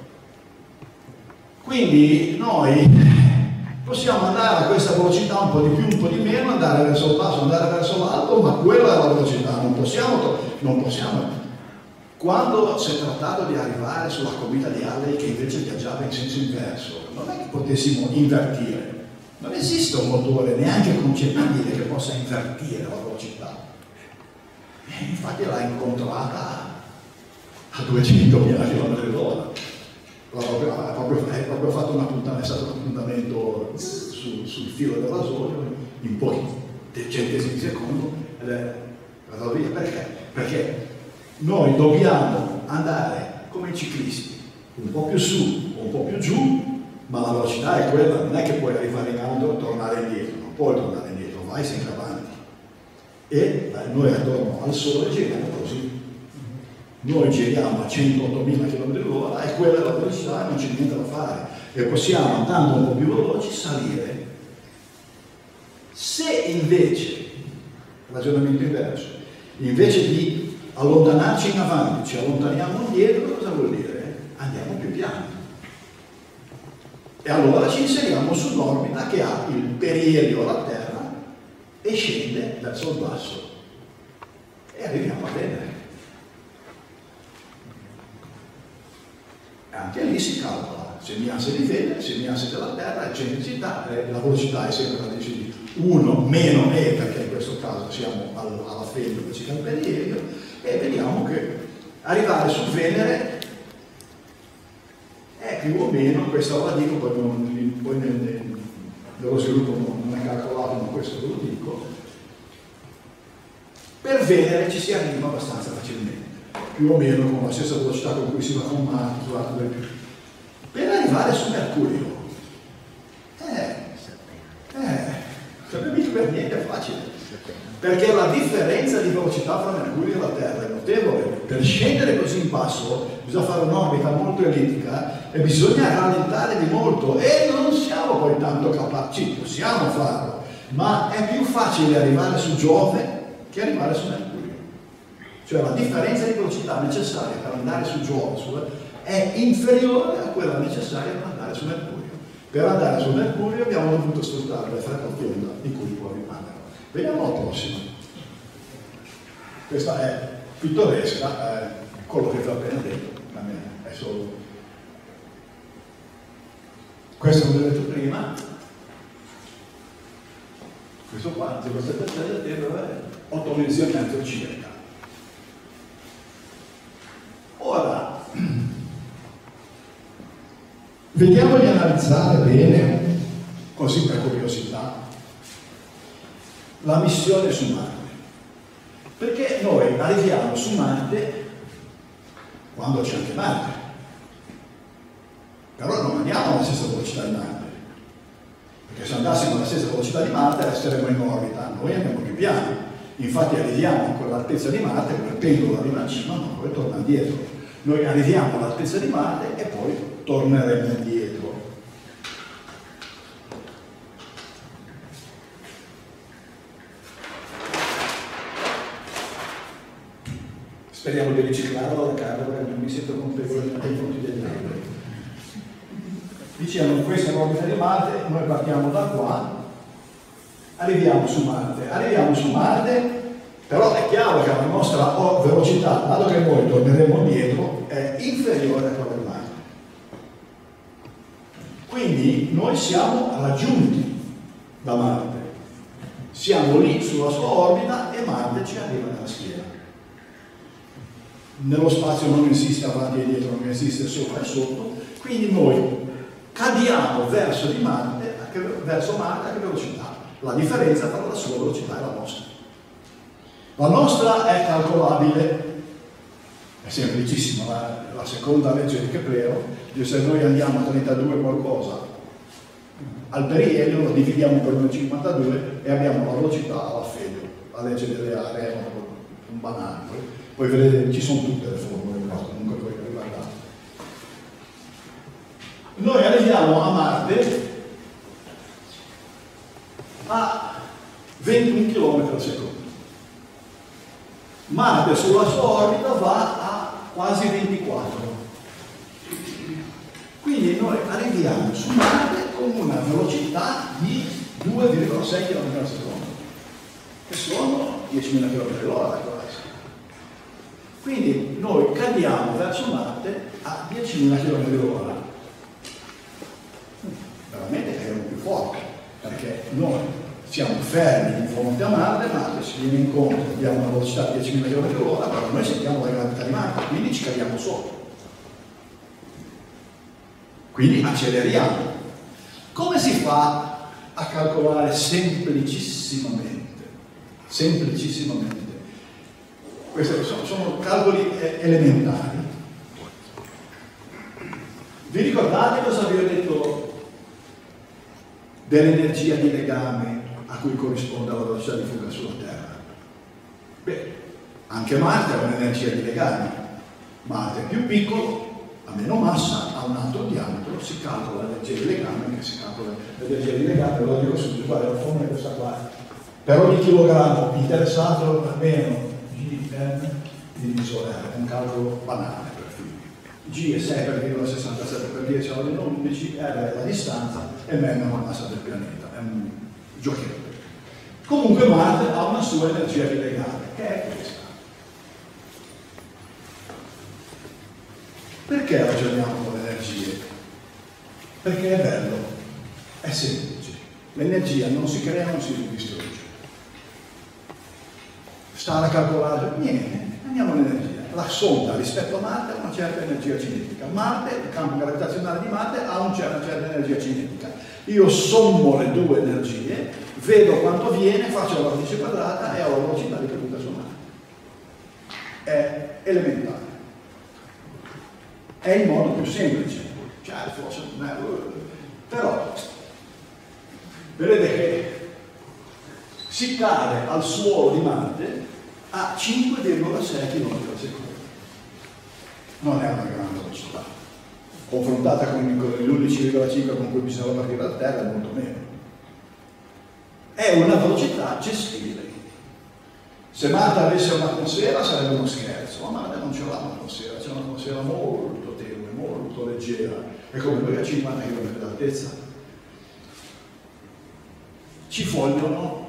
Quindi noi possiamo andare a questa velocità un po' di più, un po' di meno, andare verso il basso, andare verso l'alto, ma quella è la velocità, non possiamo. Quando si è trattato di arrivare sulla cometa di Halley, che invece viaggiava in senso inverso, non è che potessimo invertire. Non esiste un motore neanche concepibile che possa invertire la velocità. E infatti l'ha incontrata a 200.000 km/h. Ha proprio fatto una puntata, è stato un appuntamento sul filo del rasoio in pochi centesimi di secondo ed è andato via. Perché? Perché noi dobbiamo andare come i ciclisti, un po' più su o un po' più giù, ma la velocità è quella, non è che puoi arrivare in alto e tornare indietro, non puoi tornare indietro, vai sempre avanti. E noi attorno al Sole giriamo così. Noi giriamo a 108.000 km/h e quella è la velocità, non c'è niente da fare. E possiamo, andando un po' più veloci, salire. Se invece, ragionamento inverso, invece di allontanarci in avanti, ci allontaniamo indietro, cosa vuol dire? Andiamo più piani. E allora ci inseriamo su un'orbita che ha il perielio alla Terra e scende verso il basso. E arriviamo a Venere. E anche lì si calcola semiasse di Venere, semiasse della Terra, eccentricità, la velocità è sempre la radice di 1 meno e, perché in questo caso siamo alla fine dove c'è il perielio, e vediamo che arrivare su Venere è più o meno, questo ve la dico, poi nello sviluppo non è calcolato, ma questo ve lo dico, per Venere ci si arriva abbastanza facilmente, più o meno con la stessa velocità con cui si va con Marte. Per arrivare su Mercurio sarebbe mica per niente facile, perché la differenza di velocità fra Mercurio e la Terra è notevole. Per scendere così in basso bisogna fare un'orbita molto ellittica e bisogna rallentare di molto, e non siamo poi tanto capaci, possiamo farlo, ma è più facile arrivare su Giove che arrivare su Mercurio. Cioè la differenza di velocità necessaria per andare su Giove è inferiore a quella necessaria per andare su Mercurio. Per andare su Mercurio abbiamo dovuto sfruttare l'effetto fionda di cui poi vi parlerò. Vediamo la prossima. Questa è pittoresca, quello che vi ho appena detto, a me è solo. Questo come ho detto prima, questo qua, 8 menzioni anche circa. Ora, vediamo di analizzare bene, così per curiosità, la missione su Marte. Perché noi arriviamo su Marte quando c'è anche Marte. Però non andiamo alla stessa velocità di Marte. Perché se andassimo alla stessa velocità di Marte resteremo in orbita, noi andiamo più piano. Infatti arriviamo a quell'altezza di Marte, quel pendolo arriva in cima, ma poi torna indietro. Noi arriviamo all'altezza di Marte e poi torneremo indietro. Speriamo di riciclarlo la carta, perché non mi sento colpevole nei confronti degli altri. Diciamo, in questa orbita di Marte noi partiamo da qua, arriviamo su Marte, però è chiaro che la nostra velocità, dato che noi torneremo indietro, è inferiore a quella di Marte. Quindi noi siamo raggiunti da Marte, siamo lì sulla sua orbita e Marte ci arriva nella schiena. Nello spazio non esiste avanti e dietro, non esiste sopra e sotto, quindi noi cadiamo verso Marte a che velocità? La differenza tra la sua velocità e la nostra. La nostra è calcolabile, è semplicissima, la seconda legge di Keplero, se noi andiamo a 32 qualcosa al perielio, lo dividiamo per 1,52 e abbiamo la velocità alla fede, la legge delle aree, è un banale. Poi vedete, ci sono tutte le formule, comunque voi riguardate. Noi arriviamo a Marte a 21 km al secondo. Marte sulla sua orbita va a quasi 24. Quindi noi arriviamo su Marte con una velocità di 2,6 km al secondo, che sono 10.000 km/h. Quindi noi cadiamo verso Marte a 10.000 km/h. Veramente cadiamo più forte, perché noi siamo fermi di fronte a Marte, Marte si viene incontro, abbiamo una velocità di 10.000 km/h, però noi sentiamo la gravità di Marte, quindi ci cadiamo sopra. Quindi acceleriamo. Come si fa a calcolare semplicissimamente? Questi sono calcoli elementari. Vi ricordate cosa vi ho detto dell'energia di legame a cui corrisponde la velocità di fuga sulla Terra? Beh, anche Marte ha un'energia di legame. Marte è più piccolo, ha meno massa, ha un altro diametro, si calcola l'energia di legame, che si calcola l'energia di legame, ve lo dico subito, guarda, la formula è questa qua. Per ogni chilogrammo interessato almeno Gm diviso R, è un calcolo banale per figli. G è 6,67 per 10 alla meno 11, R è la distanza e M è la massa del pianeta, è un giochetto. Comunque Marte ha una sua energia di legame, che è questa. Perché ragioniamo con le energie? Perché è bello, è semplice. L'energia non si crea, non si distrugge. Sta a calcolare niente, andiamo all'energia. La sonda rispetto a Marte ha una certa energia cinetica. Marte, il campo gravitazionale di Marte ha una certa energia cinetica. Io sommo le due energie, vedo quanto viene, faccio la radice quadrata e ho la velocità di caduta su Marte. È elementare. È il modo più semplice, cioè forse non è, però vedete che si cade al suolo di Marte a 5,6 km al secondo. Non è una grande velocità, confrontata con l'11,5 con cui bisogna partire dalla Terra è molto meno. È una velocità gestibile. Se Marte avesse un'atmosfera sarebbe uno scherzo, ma Marte non ce l'ha un'atmosfera, c'è un'atmosfera molto tenue, molto leggera, è come noi a 50 km d'altezza. Ci vogliono,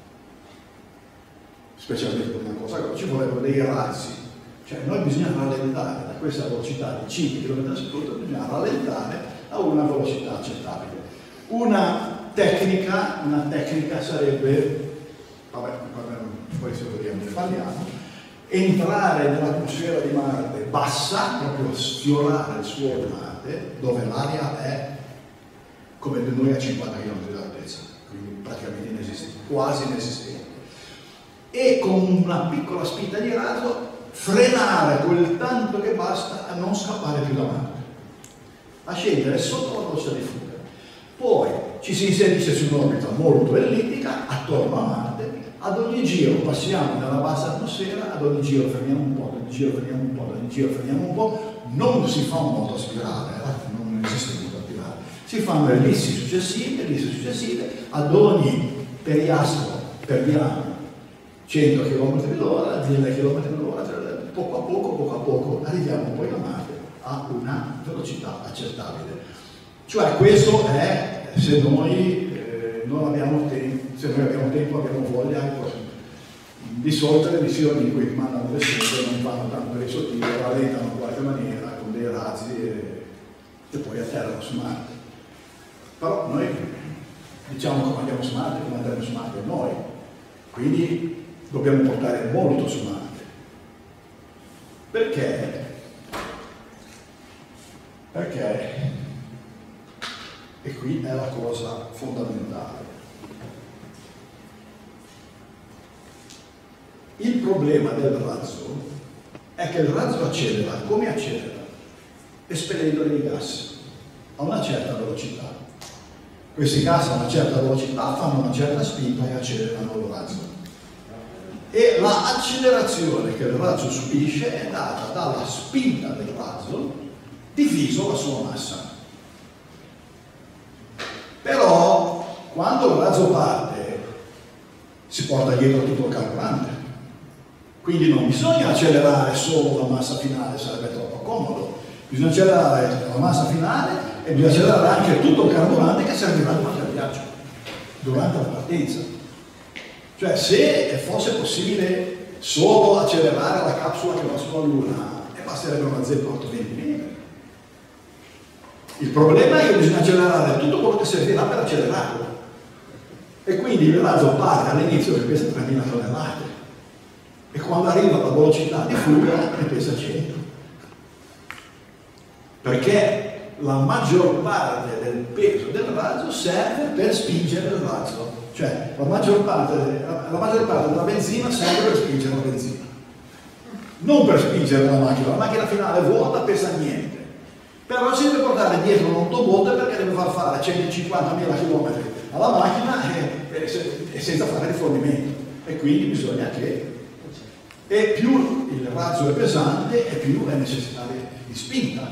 specialmente per una cosa, ci vogliono dei razzi, cioè noi bisogna rallentare da questa velocità di 5 km al secondo, bisogna rallentare a una velocità accettabile. Una tecnica sarebbe, vabbè, poi se vogliamo ne parliamo, entrare nell'atmosfera di Marte bassa, proprio sfiorare il suolo di Marte, dove l'aria è come noi a 50 km d'altezza, quindi praticamente inesistente, quasi inesistente, e con una piccola spinta di raso frenare quel tanto che basta a non scappare più da Marte, a scendere sotto la velocità di fuga. Poi ci si inserisce su un'orbita molto ellittica attorno a Marte. Ad ogni giro passiamo dalla bassa atmosfera, ad ogni giro fermiamo un po', ad ogni giro fermiamo un po', ad ogni giro fermiamo un po', non si fa un moto spirale, non esiste un moto spirale, si fanno ellissi successive, ad ogni periastro perdiamo 100 km/h, 1000 km/h, poco a poco arriviamo poi a Marte a una velocità accettabile. Cioè questo è se noi non abbiamo tempo, se noi abbiamo tempo, abbiamo voglia, di solito le missioni in cui mandano le sonde non vanno tanto per i sottili, rallentano in qualche maniera con dei razzi e poi atterrano su Marte. Però noi diciamo come andiamo su Marte, come andremo su Marte noi, quindi dobbiamo portare molto su Marte. Perché? E qui è la cosa fondamentale. Il problema del razzo è che il razzo accelera. Come accelera? Espellendo dei gas a una certa velocità. Questi gas a una certa velocità fanno una certa spinta e accelerano il razzo. E l'accelerazione che il razzo subisce è data dalla spinta del razzo diviso la sua massa. Però quando il razzo parte si porta dietro tutto il carburante, quindi non bisogna accelerare solo la massa finale, sarebbe troppo comodo, bisogna accelerare la massa finale e bisogna accelerare anche tutto il carburante che servirà durante il viaggio, durante la partenza. Cioè se fosse possibile solo accelerare la capsula che va sulla Luna, basterebbe una Z8 20 mm. Il problema è che bisogna accelerare tutto quello che servirà per accelerarlo. E quindi il razzo parte all'inizio che pesa 3000 tonnellate e quando arriva alla velocità di fuga ne pesa 100. Perché la maggior parte del peso del razzo serve per spingere il razzo, cioè la maggior parte della benzina serve per spingere la benzina, non per spingere la macchina finale vuota pesa niente, però si deve portare dietro un autobotte perché deve far fare 150.000 km alla macchina e senza fare rifornimento, e quindi bisogna che, e più il razzo è pesante e più è necessità di spinta.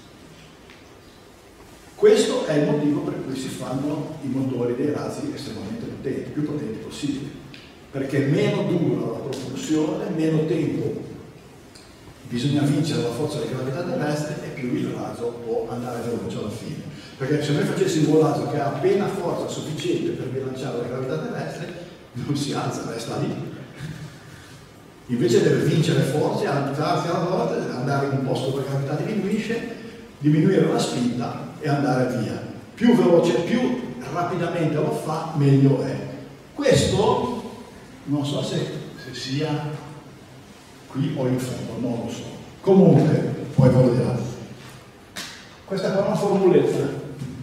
Questo è il motivo per cui si fanno i motori dei razzi estremamente potenti, più potenti possibili, perché meno dura la propulsione, meno tempo bisogna vincere la forza di gravità terrestre e più il razzo può andare veloce alla fine. Perché se noi facessimo un razzo che ha appena forza sufficiente per bilanciare la gravità terrestre, non si alza, resta lì. Invece deve vincere forze, alzarsi alla volta, andare in un posto dove la gravità diminuisce, diminuire la spinta e andare via. Più veloce, più rapidamente lo fa, meglio è. Questo non so se sia qui o in fondo, non lo so. Comunque, poi ve lo dirò. Questa qua è una formuletta.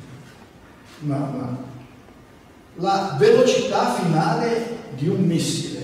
La velocità finale di un missile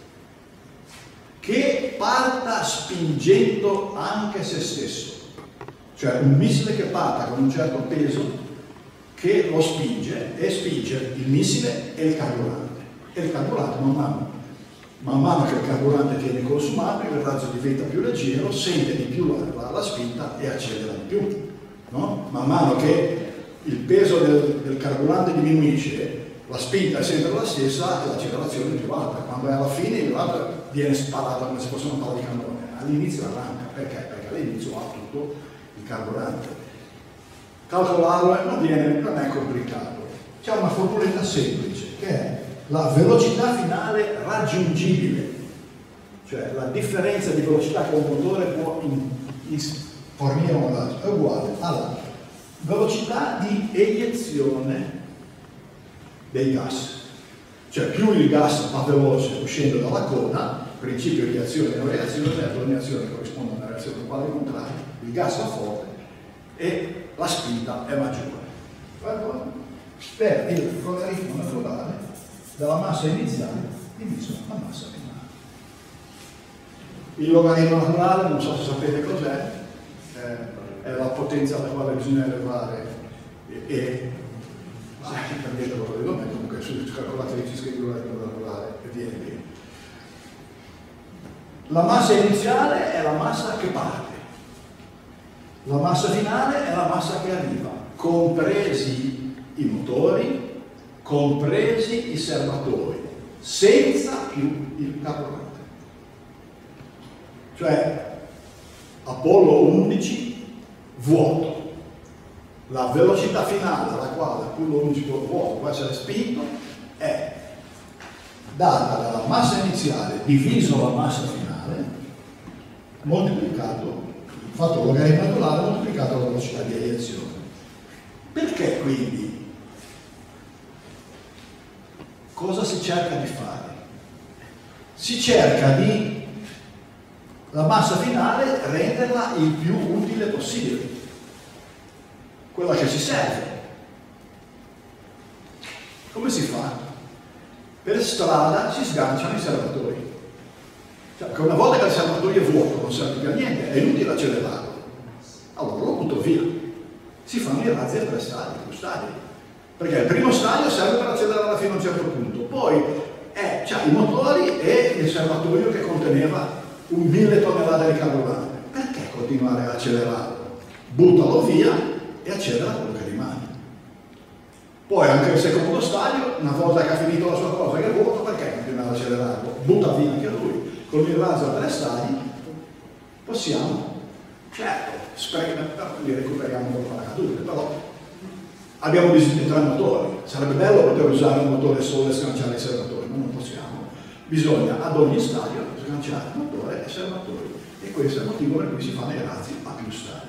che parta spingendo anche se stesso. Cioè un missile che parta con un certo peso che lo spinge e spinge il missile e il carburante. E il carburante man mano che il carburante viene consumato, il razzo diventa più leggero, sente di più la spinta e accelera di più. No? Man mano che il peso del carburante diminuisce, la spinta è sempre la stessa e l'accelerazione è più alta. Quando è alla fine il razzo viene sparato come se fosse una palla di cannone. All'inizio arranca, perché? Perché all'inizio ha tutto il carburante. Calcolarlo non è complicato. C'è una formuletta semplice che è la velocità finale raggiungibile, cioè la differenza di velocità che un motore può fornire a un razzo è uguale alla velocità di eiezione dei gas. Cioè più il gas va veloce uscendo dalla coda, principio di azione e non reazione, le azioni corrispondono a una reazione uguale e contraria, il gas va forte e la spinta è maggiore. Per il logaritmo naturale della massa iniziale diviso la massa finale. Il logaritmo naturale, non so se sapete cos'è, è la potenza alla quale bisogna elevare e cambiate quello che dico, comunque su calcolatrici scrivi il logaritmo naturale e viene bene. La massa iniziale è la massa che parte, la massa finale è la massa che arriva, compresi i motori, compresi i serbatoi, senza più il carburante. Cioè Apollo 11 vuoto, la velocità finale alla quale Apollo 11 vuoto può essere spinto è data dalla massa iniziale diviso la massa finale moltiplicato, fatto logaritmo naturale moltiplicato la velocità di eiezione. Perché quindi? Cosa si cerca di fare? Si cerca di la massa finale renderla il più utile possibile, quella che ci serve. Come si fa? Per strada si sganciano i serbatoi. Cioè, che una volta che il serbatoio è vuoto, non serve più a niente, è inutile accelerarlo. Allora lo butto via. Si fanno i razzi a 3 stadi, 2 stadi. Perché il primo stadio serve per accelerare fino a un certo punto, poi c'ha i motori e il serbatoio che conteneva 1000 tonnellate di carburante. Perché continuare a accelerarlo? Buttalo via e accelera quello che rimane. Poi anche il secondo stadio, una volta che ha finito la sua cosa che è vuoto, perché continuare ad accelerarlo? Butta via anche lui. Con il razzo a 3 stadi possiamo, certo, li recuperiamo con paracadute, però abbiamo bisogno di 3 motori. Sarebbe bello poter usare un motore solo e sganciare i serbatoi, ma non possiamo. Bisogna ad ogni stadio sganciare motore e serbatoi. E questo è il motivo per cui si fanno i razzi a più stadi.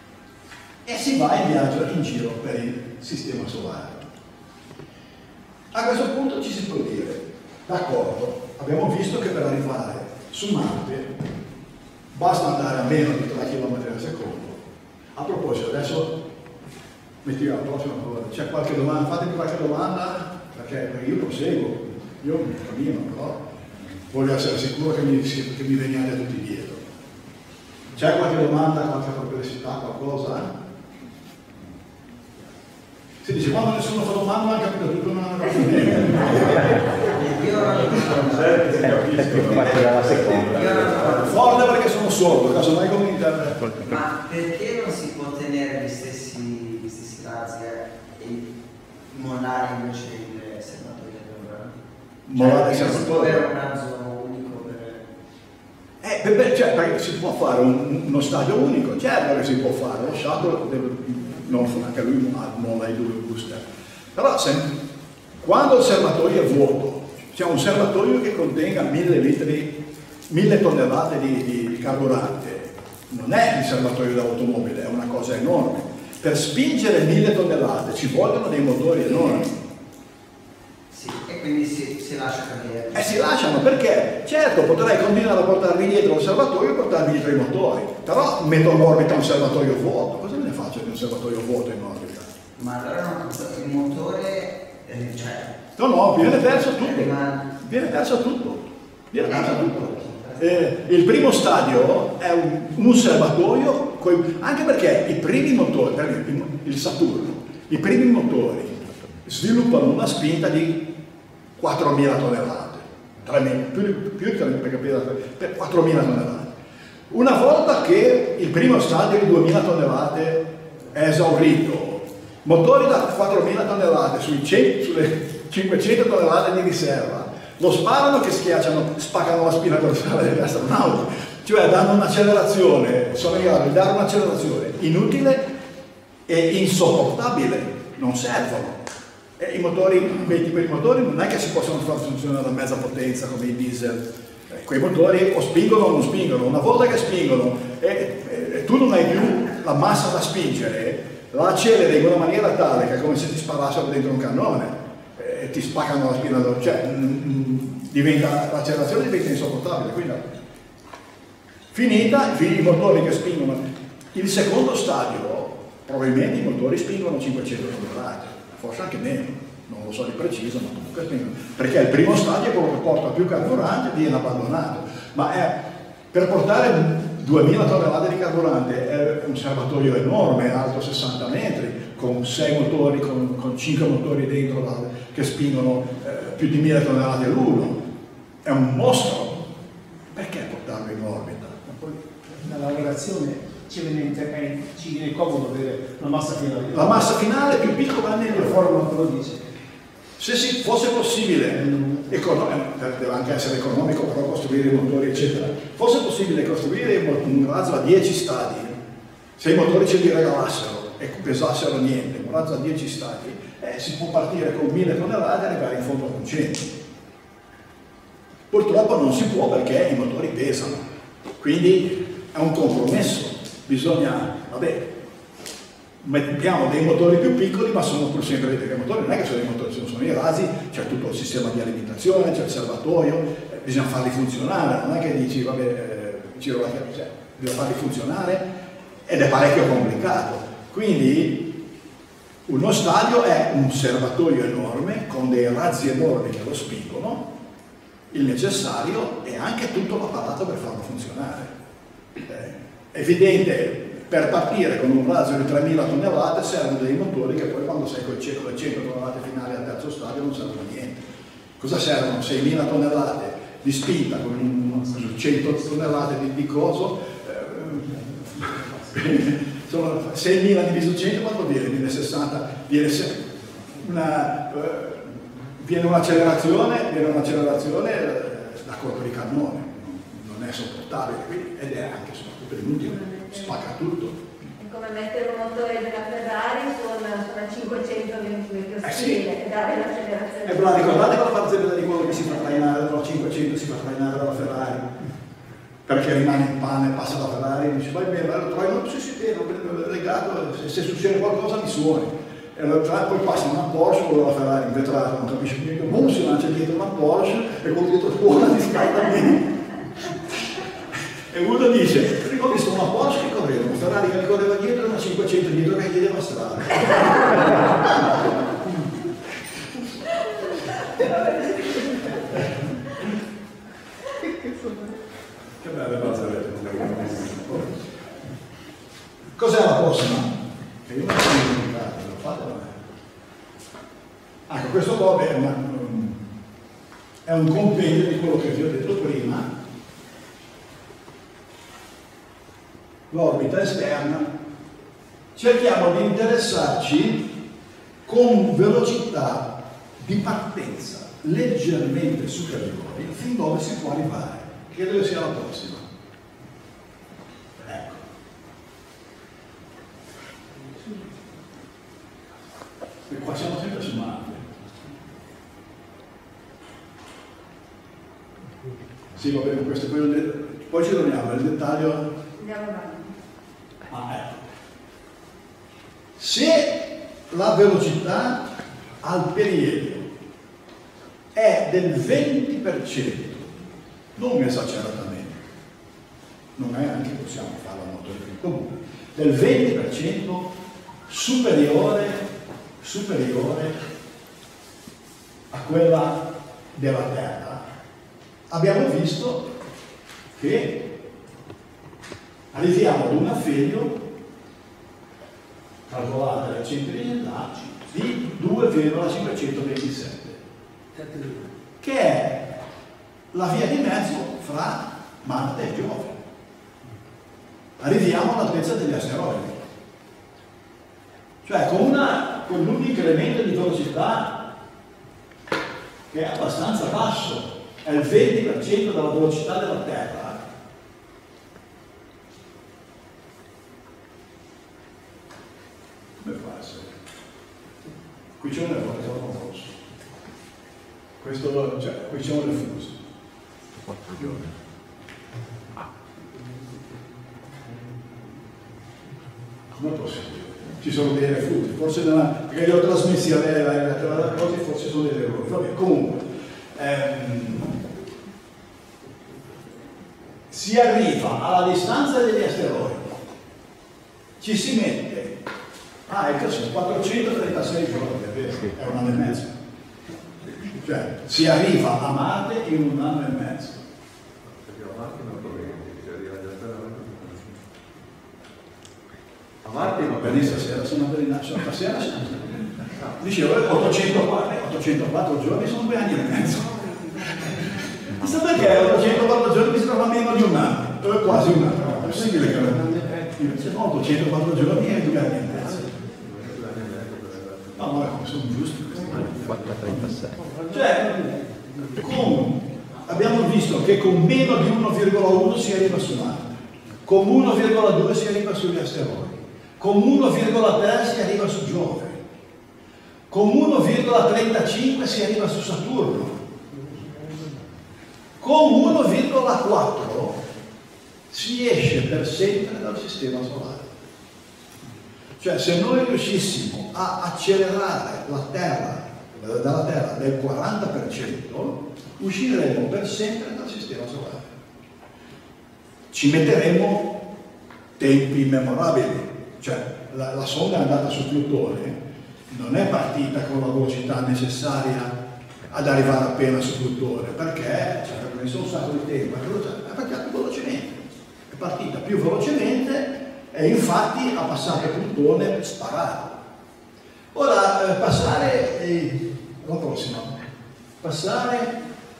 E si va in viaggio in giro per il sistema solare. A questo punto ci si può dire, d'accordo, abbiamo visto che per arrivare su Marte basta andare a meno di 3 km al secondo. A proposito, adesso mettiamo la prossima cosa. C'è qualche domanda? Fatemi qualche domanda, perché io proseguo, io cammino, però voglio essere sicuro che mi veniate tutti dietro. C'è qualche domanda, qualche perplessità, qualcosa? Si dice, quando nessuno fa domanda non ha capito tutto, non ha capito niente. Forte perché sono sordo, casomai come interprete. Ma perché non si può tenere gli stessi razzi e mollare invece il serbatoio dell'ora? Mollare il non si può serbatoio? avere un razzo unico per... Cioè, perché si può fare uno stadio unico, certo che si può fare, lo shuttle deve, non anche lui molla i 2 booster. Però quando il serbatoio è vuoto, c'è un serbatoio che contenga 1000 tonnellate di carburante, non è il serbatoio dell'automobile, è una cosa enorme. Per spingere 1000 tonnellate ci vogliono dei motori enormi. Sì, e quindi si lascia cadere. Si lasciano perché, certo, potrei continuare a portarvi dietro il serbatoio e portarvi dietro i motori, però metto in orbita un serbatoio vuoto. Cosa me ne faccio di un serbatoio vuoto in orbita? Ma allora il motore, cioè... No, viene perso tutto. Viene perso tutto. Viene perso tutto. Il primo stadio è un serbatoio, anche perché i primi motori, il Saturno, i primi motori sviluppano una spinta di 4.000 tonnellate, 3.000, più per capire, per 4.000 tonnellate. Una volta che il primo stadio di 2.000 tonnellate è esaurito, motori da 4.000 tonnellate sulle 500 tonnellate di riserva, lo sparano che schiacciano, spaccano la spina dorsale degli astronauti, cioè danno un'accelerazione, sono in grado di dare un'accelerazione inutile e insopportabile, non servono. I motori, quei tipi di motori non è che si possono far funzionare a mezza potenza come i diesel, quei motori o spingono o non spingono, una volta che spingono e tu non hai più la massa da spingere, la acceleri in una maniera tale che è come se ti sparassero dentro un cannone. Ti spaccano la spina, cioè l'accelerazione diventa insopportabile. Quindi finita, i motori che spingono il secondo stadio, probabilmente i motori spingono 500 tonnellate, forse anche meno, non lo so di preciso, ma comunque spingono, perché il primo stadio è quello che porta più carburante e viene abbandonato, ma per portare 2000 tonnellate di carburante è un serbatoio enorme, alto 60 metri, con 6 motori, con 5 motori dentro che spingono più di 1000 tonnellate l'uno. È un mostro. Perché portarlo in orbita? Nella lavorazione ci viene comodo avere una massa finale. La massa finale più piccola La meglio. formula te lo dice. Se fosse possibile, deve anche essere economico però costruire i motori eccetera, fosse possibile costruire un razzo a 10 stadi, se i motori ce li regalassero e pesassero niente, un razzo a 10 stadi, si può partire con 1000 tonnellate e arrivare in fondo con 100. Purtroppo non si può perché i motori pesano, quindi è un compromesso, bisogna, vabbè, mettiamo dei motori più piccoli ma sono pur sempre dei motori, non è che sono dei motori, sono i razzi, c'è tutto il sistema di alimentazione, c'è il serbatoio, bisogna farli funzionare, non è che dici vabbè, bisogna farli funzionare ed è parecchio complicato. Quindi uno stadio è un serbatoio enorme con dei razzi enormi che lo spingono, il necessario e anche tutto l'apparato per farlo funzionare. È evidente, per partire con un razzo di 3000 tonnellate servono dei motori che poi quando sei con le 100 tonnellate finali al terzo stadio non servono a niente. Cosa servono? 6000 tonnellate di spinta con 100 tonnellate di coso, sono 6.000 diviso 100, quanto viene? Viene 60, viene un'accelerazione da colpo di cannone, non è sopportabile ed è anche soprattutto inutile, spacca tutto. È come mettere un motore della Ferrari su una 500 che Sì. e dare l'accelerazione. E però ricordate quella barzelletta di quello che si fa trainare dalla 500, si fa trainare dalla Ferrari, perché rimane in pane, passa la Ferrari e dice vai bene, lo traino, sì, bene, l'ho legato, se succede qualcosa mi suoni. e poi passa una Porsche con la Ferrari invetrata, non capisce più niente, boom, si lancia dietro una Porsche e con dietro buona di scaldamento. E uno dice, ho visto una Porsche che correva, una Ferrari che mi correva dietro e una 500 dietro che chiedeva strada. Che belle barzellette. Cos'è la prossima? Che io non sono dimenticato, l'ho fatta da me. Ecco, questo qua è un compendio di quello che vi ho detto prima. L'orbita esterna, cerchiamo di interessarci con velocità di partenza leggermente superiori fin dove si può arrivare. Credo che sia la prossima. Ecco. E qua siamo sempre su Marte. Sì, va bene, questo poi ci torniamo nel dettaglio. Andiamo avanti. Ecco. Se la velocità al perielio è del 20%, non esageratamente, non è anche possiamo farlo a moto elettrico, comunque, del 20% superiore a quella della Terra, abbiamo visto che arriviamo ad un affelio, calcolata le centrifugetà, di 2,527, che è la via di mezzo fra Marte e Giove. Arriviamo all'altezza degli asteroidi. Cioè con un incremento di velocità che è abbastanza basso, è il 20% della velocità della Terra. Come fa a essere? Qui c'è un errore che non posso. Questo, cioè, qui c'è un refuso. 4 giorni. Come è possibile? Ci sono dei refusi, forse perché li ho trasmessi a lei la cosa, forse sono dei errori. Vabbè, comunque, si arriva alla distanza degli asteroidi, ci si mette, ecco, sono 436 giorni, è vero, è un anno e mezzo. Cioè, si arriva a Marte in un anno e mezzo. Perché a Marte non proviene, si arriva agli asteroidi. A Marte non Per stasera sono andati in stasera. Dicevo, 804 giorni sono 2 anni e mezzo. Non so perché 804 giorni mi sembra meno di un anno, quasi un anno. È possibile che no, 804 giorni e 2 anni e mezzo. No, ma sono giusti. 4,36. Cioè, abbiamo visto che con meno di 1,1 si arriva su Marte, con 1,2 si arriva sugli asteroidi, con 1,3 si arriva su Giove, con 1,35 si arriva su Saturno, con 1,4 si esce per sempre dal sistema solare. Cioè, se noi riuscissimo a accelerare la Terra dalla Terra del 40%, usciremo per sempre dal sistema solare. Ci metteremo tempi immemorabili. Cioè, la sonda è andata su Plutone, non è partita con la velocità necessaria ad arrivare appena su Plutone, perché ci ha messo un sacco di tempo, è partita più velocemente, è partita più velocemente e infatti ha passato Plutone sparato. Ora, la prossima, passare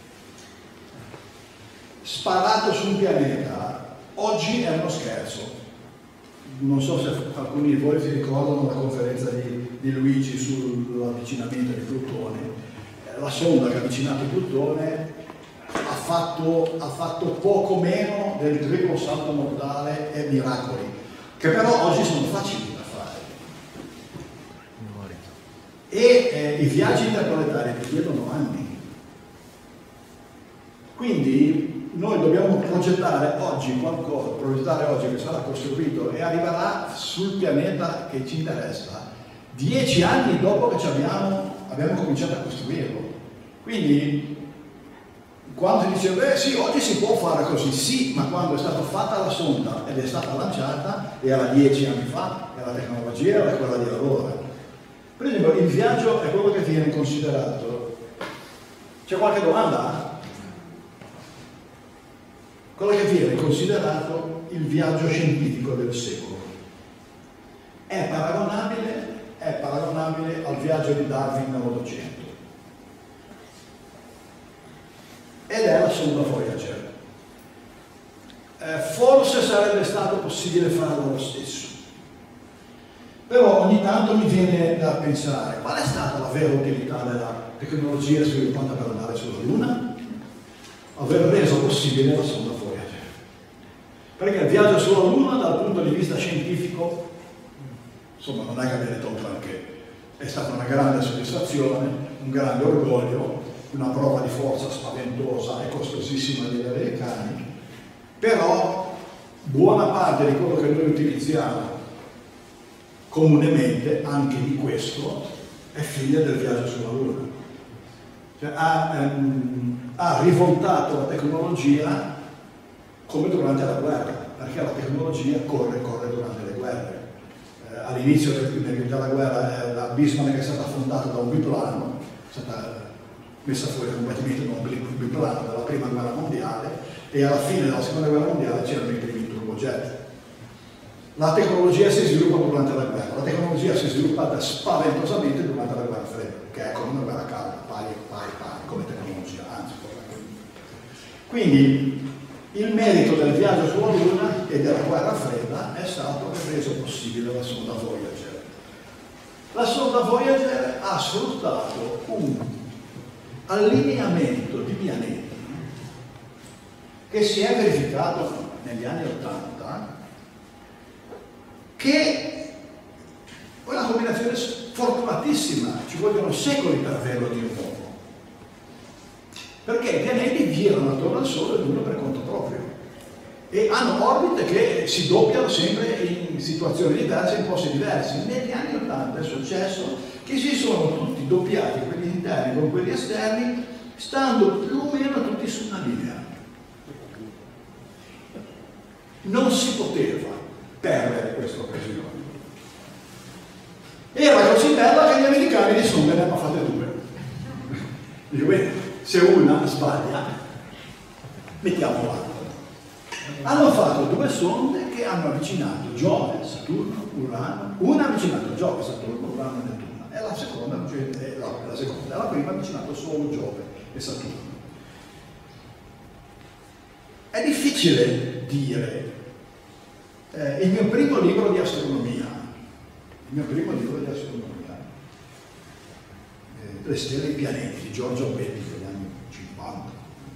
sparato su un pianeta, oggi è uno scherzo. Non so se alcuni di voi si ricordano la conferenza di Luigi sull'avvicinamento di Plutone. La sonda che ha avvicinato Plutone ha fatto poco meno del triplo salto mortale e miracoli, che però oggi sono facili da fare. E i viaggi interplanetari richiedono anni. Quindi noi dobbiamo progettare oggi qualcosa, che sarà costruito e arriverà sul pianeta che ci interessa 10 anni dopo che abbiamo cominciato a costruirlo. Quindi quando si dice, beh sì, oggi si può fare così, sì, ma quando è stata fatta la sonda ed è stata lanciata, era 10 anni fa, e la tecnologia era quella di allora. Per esempio, il viaggio è quello che viene considerato. C'è qualche domanda? Quello che viene considerato il viaggio scientifico del secolo. È paragonabile al viaggio di Darwin nell'Ottocento. Ed è la sonda Voyager. Forse sarebbe stato possibile farlo lo stesso. Però ogni tanto mi viene da pensare, qual è stata la vera utilità della tecnologia sviluppata per andare sulla Luna? Aver reso possibile la sonda Voyager. Perché il viaggio sulla Luna dal punto di vista scientifico, insomma, non è che abbia detto un granché. È stata una grande soddisfazione, un grande orgoglio, una prova di forza spaventosa e costosissima degli americani, però buona parte di quello che noi utilizziamo comunemente, anche di questo, è figlia del viaggio sulla Luna. Cioè, ha rivoltato la tecnologia come durante la guerra, perché la tecnologia corre durante le guerre. All'inizio della guerra la Bismarck è stata affrontata da un biplano, è stata messa fuori completamente da un biplano dalla prima guerra mondiale, e alla fine della seconda guerra mondiale c'erano i primi turbojet. La tecnologia si sviluppa durante la guerra, la tecnologia si è sviluppata spaventosamente durante la guerra fredda, che è come una guerra calda, pari come tecnologia, anzi. Quindi il merito del viaggio sulla Luna e della guerra fredda è stato aver reso possibile la sonda Voyager. La sonda Voyager ha sfruttato un allineamento di pianeti che si è verificato negli anni '80, che è una combinazione fortunatissima, ci vogliono secoli per averlo di nuovo. Perché i pianeti girano attorno al Sole l'uno per conto proprio e hanno orbite che si doppiano sempre in situazioni diverse, in posti diversi. Negli anni '80 è successo che si sono tutti doppiati, quelli interni con quelli esterni, stando più o meno tutti su una linea. Non si poteva perdere questa occasione. Era così bella che gli americani di sonde ne hanno fatte due. Dico, bene, se una sbaglia, mettiamo l'altra. Hanno fatto due sonde che hanno avvicinato Giove, Saturno, Urano. Una ha avvicinato Giove, Saturno, Urano e Nettuno. E la seconda, la prima ha avvicinato solo Giove e Saturno. È difficile dire. Il mio primo libro di astronomia, Le stelle e i pianeti di Giorgio Betti degli anni 50,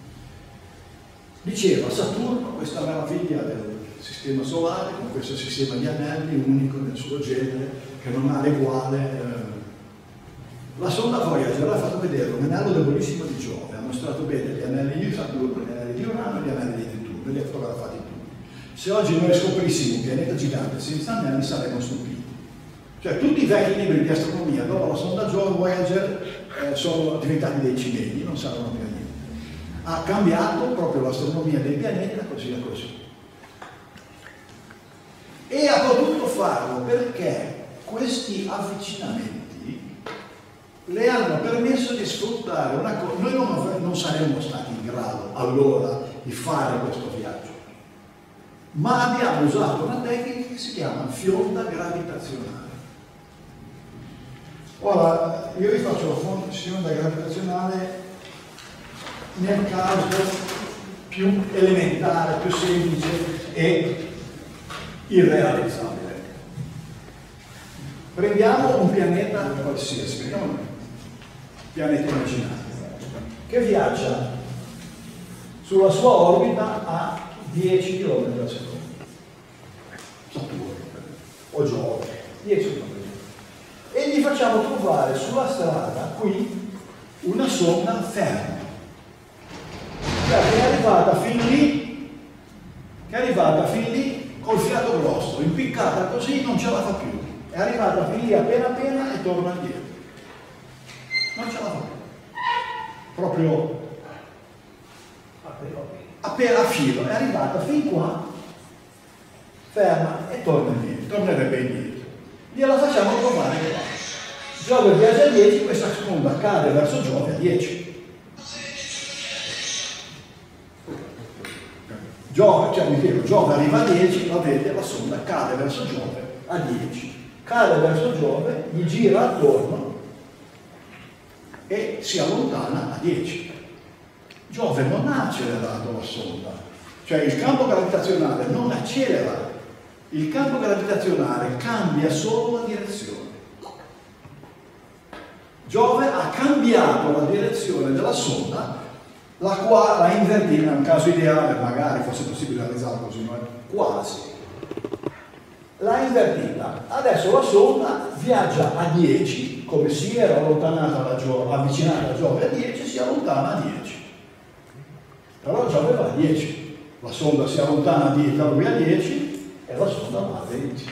diceva Saturno, questa meraviglia del sistema solare, con questo sistema di anelli unico nel suo genere, che non ha l'eguale. La sonda Voyager ha fatto vedere un anello debolissimo di Giove, ha mostrato bene gli anelli di Saturno, gli anelli di Urano e gli anelli di Nettuno, li ha fotografati tutti. Se oggi noi scoprissimo un pianeta gigante senza anelli saremmo stupiti. Cioè tutti i vecchi libri di astronomia dopo la sonda Voyager sono diventati dei cimeli, non servono più a niente. Ha cambiato proprio l'astronomia dei pianeti da così a così. E ha potuto farlo perché questi avvicinamenti le hanno permesso di sfruttare una cosa. Noi non saremmo stati in grado allora di fare questo viaggio, ma abbiamo usato una tecnica che si chiama fionda gravitazionale. Ora, io vi faccio la fionda gravitazionale nel caso più elementare, più semplice e irrealizzabile. Prendiamo un pianeta qualsiasi, prendiamo un pianeta immaginario, che viaggia sulla sua orbita a 10 km al secondo. Saturno o Giove, 10 km. E gli facciamo trovare sulla strada qui una sonda ferma, che è arrivata fin lì col fiato grosso, impiccata così non ce la fa più, è arrivata fin lì appena appena e torna indietro. Non ce la fa. Proprio appena a filo, è arrivata fin qua, ferma e torna indietro, tornerebbe indietro. Gliela facciamo provare che va. Giove viaggia a 10, questa sonda cade verso Giove a 10. Giove, cioè mi chiedo, Giove arriva a 10, la vede, la sonda cade verso Giove a 10. Cade verso Giove, gli gira attorno e si allontana a 10. Giove non ha accelerato la sonda, cioè il campo gravitazionale non accelera, il campo gravitazionale cambia solo la direzione. Giove ha cambiato la direzione della sonda, la quale l'ha invertita, in un caso ideale, magari fosse possibile realizzarlo così, ma quasi. L'ha invertita. Adesso la sonda viaggia a 10, come si era allontanata da Giove, avvicinata a Giove a 10, si allontana a 10. Però Giove va a 10. La sonda si allontana da lui a 10 e la sonda va a 20.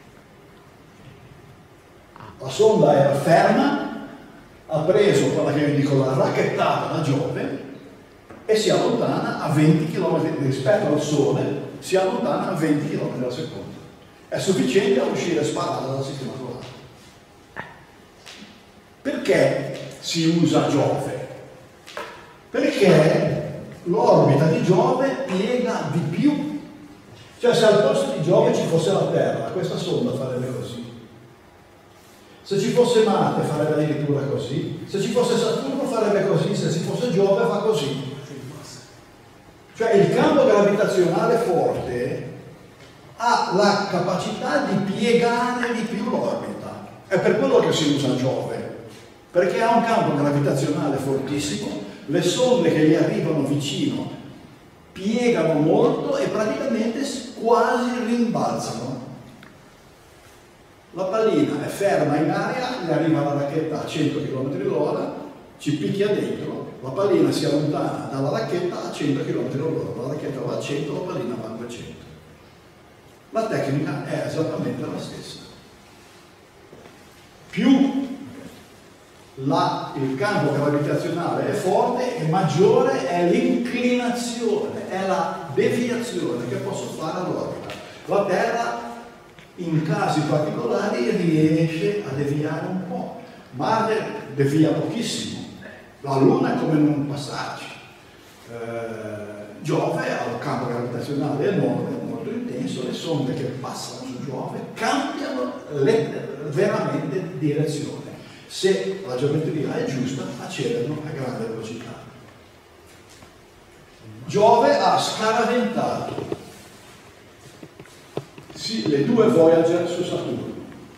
La sonda era ferma, ha preso quella che io dico la racchettata da Giove e si allontana a 20 km rispetto al Sole, si allontana a 20 km al secondo. È sufficiente a uscire sparata dal sistema solare. Perché si usa Giove? Perché l'orbita di Giove piega di più. Cioè se al posto di Giove ci fosse la Terra, questa sonda farebbe così. Se ci fosse Marte farebbe addirittura così, se ci fosse Saturno farebbe così, se ci fosse Giove fa così. Cioè il campo gravitazionale forte ha la capacità di piegare di più l'orbita. È per quello che si usa Giove, perché ha un campo gravitazionale fortissimo, le sonde che gli arrivano vicino piegano molto e praticamente quasi rimbalzano. La pallina è ferma in aria, gli arriva la racchetta a 100 km/h, ci picchia dentro, la pallina si allontana dalla racchetta a 100 km/h, la racchetta va a 100, la pallina va a 200. La tecnica è esattamente la stessa. Più il campo gravitazionale è forte e maggiore è l'inclinazione, è la deviazione che posso fare all'orbita. La Terra in casi particolari riesce a deviare un po', Marte devia pochissimo, la Luna è come non passarci, Giove ha un campo gravitazionale enorme, molto intenso, le sonde che passano su Giove cambiano veramente direzione. Se la geometria è giusta, accelerano a grande velocità. Giove ha scaraventato le due Voyager su Saturno.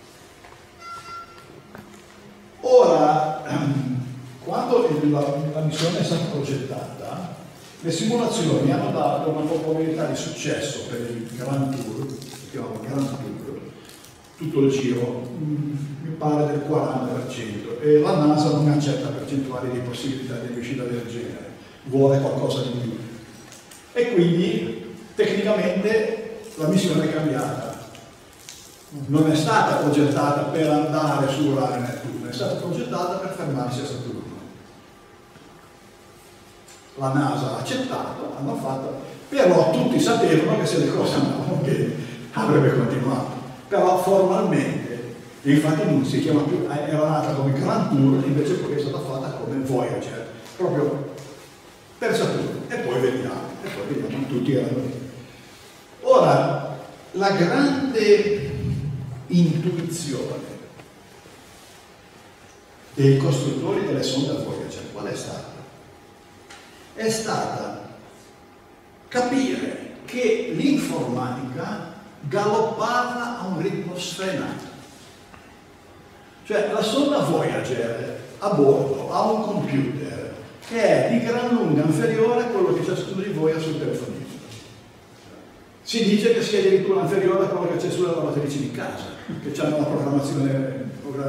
Ora, quando la missione è stata progettata, le simulazioni hanno dato una probabilità di successo per il Grand Tour, si chiama Grand Tour, tutto il giro, mi pare del 40%, e la NASA non accetta percentuali di possibilità di riuscita del genere, vuole qualcosa di più. E quindi, tecnicamente, la missione è cambiata. Non è stata progettata per andare su Urano e Nettuno, è stata progettata per fermarsi a Saturno. La NASA ha accettato, hanno fatto, però tutti sapevano che se le cose andavano bene avrebbe continuato. Però formalmente, infatti non si chiama più, era nata come Grand Tour, invece poi è stata fatta come Voyager, proprio per Saturno. E poi vediamo, tutti erano lì. Ora, la grande intuizione dei costruttori delle sonde Voyager qual è stata? È stata capire che l'informatica galoppava a un ritmo sfrenato. Cioè la sonda Voyager a bordo ha un computer che è di gran lunga inferiore a quello che ciascuno di voi ha sul telefonino. Si dice che sia addirittura inferiore a quello che c'è sulle lavatrici di casa, che hanno una programmazione.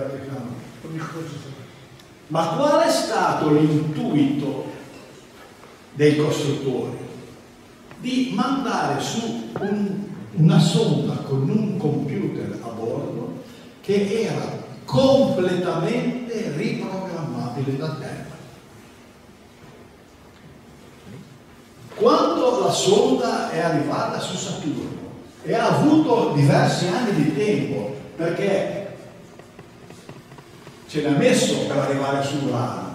Ma qual è stato l'intuito dei costruttori? Di mandare su una sonda con un computer a bordo che era completamente riprogrammabile dal tempo. Quando la sonda è arrivata su Saturno e ha avuto diversi anni di tempo, perché ce ne ha messo per arrivare su Urano.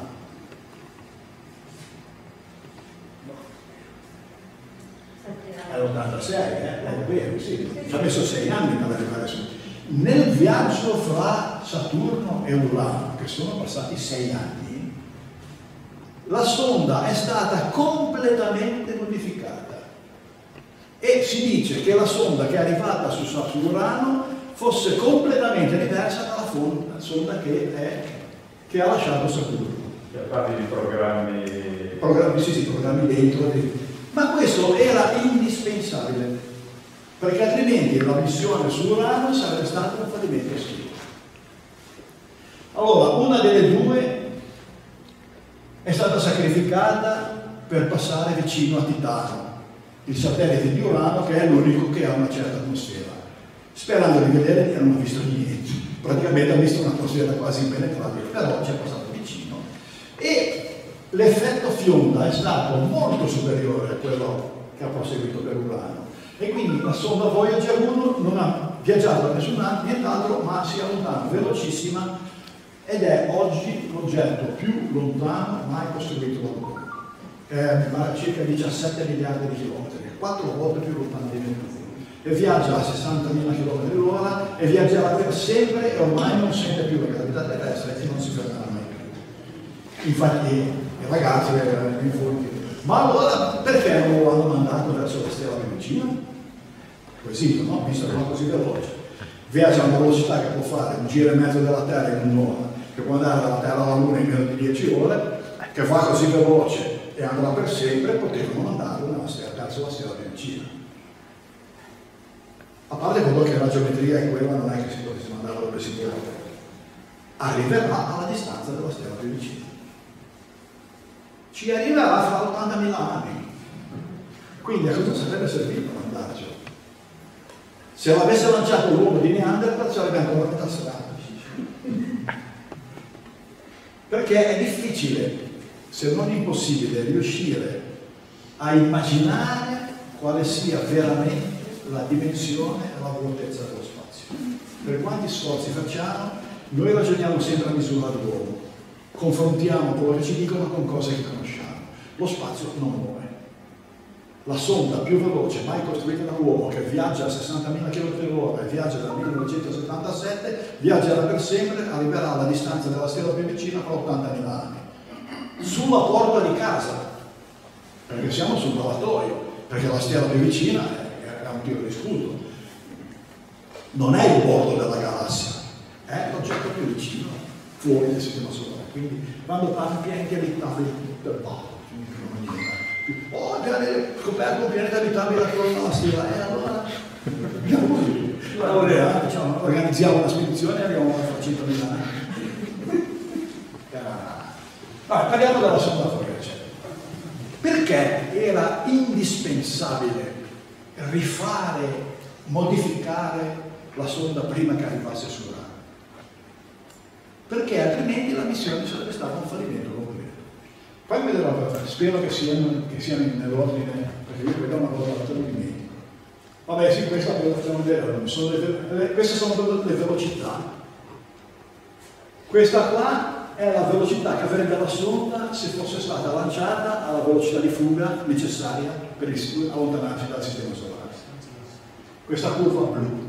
È l'86, è vero, sì, ci ha messo 6 anni per arrivare su. Nel viaggio fra Saturno e Urano, che sono passati 6 anni, la sonda è stata completamente modificata e si dice che la sonda che è arrivata su Urano fosse completamente diversa dalla sonda che ha lasciato Saturno. Parli di programmi Programmi dentro. Ma questo era indispensabile, perché altrimenti la missione su Urano sarebbe stato un fallimento estivo. Allora, una delle due è stata sacrificata per passare vicino a Titano, il satellite di Urano, che è l'unico che ha una certa atmosfera. Sperando di vedere, non hanno visto niente. Praticamente hanno visto un'atmosfera quasi impenetrabile, però ci è passato vicino. E l'effetto fionda è stato molto superiore a quello che ha proseguito per Urano. E quindi la sonda Voyager 1 non ha viaggiato da nient'altro, ma si allontana velocissima ed è oggi l'oggetto più lontano mai costruito dall'uomo. A circa 17 miliardi di chilometri, 4 volte più lontano di Nettuno. E viaggia a 60.000 km/h e viaggerà per sempre e ormai non sente più la gravità terrestre e non si fermerà mai più. Infatti i ragazzi in fondo, ma allora perché non lo hanno mandato verso la stella più vicina? Quesito, no? Visto che va così veloce. Viaggia a una velocità che può fare un giro e mezzo della Terra in un'ora, che può andare dalla Terra alla Luna in meno di 10 ore, che va così veloce e andrà per sempre, potevano mandarlo verso la stella più vicina. A parte quello che la geometria è quella, non è che si potesse mandare dove si vuole. Arriverà alla distanza della stella più vicina. Ci arriverà fra 80.000 anni. Quindi a cosa sarebbe servito mandarcelo? Se l'avesse lanciato l'uomo di Neanderthal sarebbe ancora metà strada. Perché è difficile, se non impossibile, riuscire a immaginare quale sia veramente la dimensione e la vuotezza dello spazio. Per quanti sforzi facciamo, noi ragioniamo sempre a misura dell'uomo, confrontiamo quello che ci dicono con cose che conosciamo. Lo spazio non muove. La sonda più veloce mai costruita dall'uomo, che viaggia a 60.000 km/h e viaggia dal 1977, viaggerà per sempre, arriverà alla distanza della stella più vicina fra 80.000 anni. Sulla porta di casa, perché siamo sul lavatoio, perché la stella più vicina è un tiro di scudo. Non è il bordo della galassia, è l'oggetto più vicino fuori del sistema solare. Quindi quando parli abitabili del palco, abbiamo scoperto un pianeta abitabile attorno alla stella, e allora diciamo, organizziamo una spedizione e arriviamo fra 100.000 anni. Parliamo della sonda Voyager. Perché era indispensabile rifare, modificare la sonda prima che arrivasse su Urano? Perché altrimenti la missione sarebbe stata un fallimento completo. Poi vedrò, spero che siano nell'ordine, perché io vedo una cosa te lo dimentico. Vabbè sì, questa ve la facciamo vedere, queste sono le velocità. Questa qua è la velocità che avrebbe la sonda se fosse stata lanciata alla velocità di fuga necessaria per allontanarsi dal sistema solare. Questa curva blu.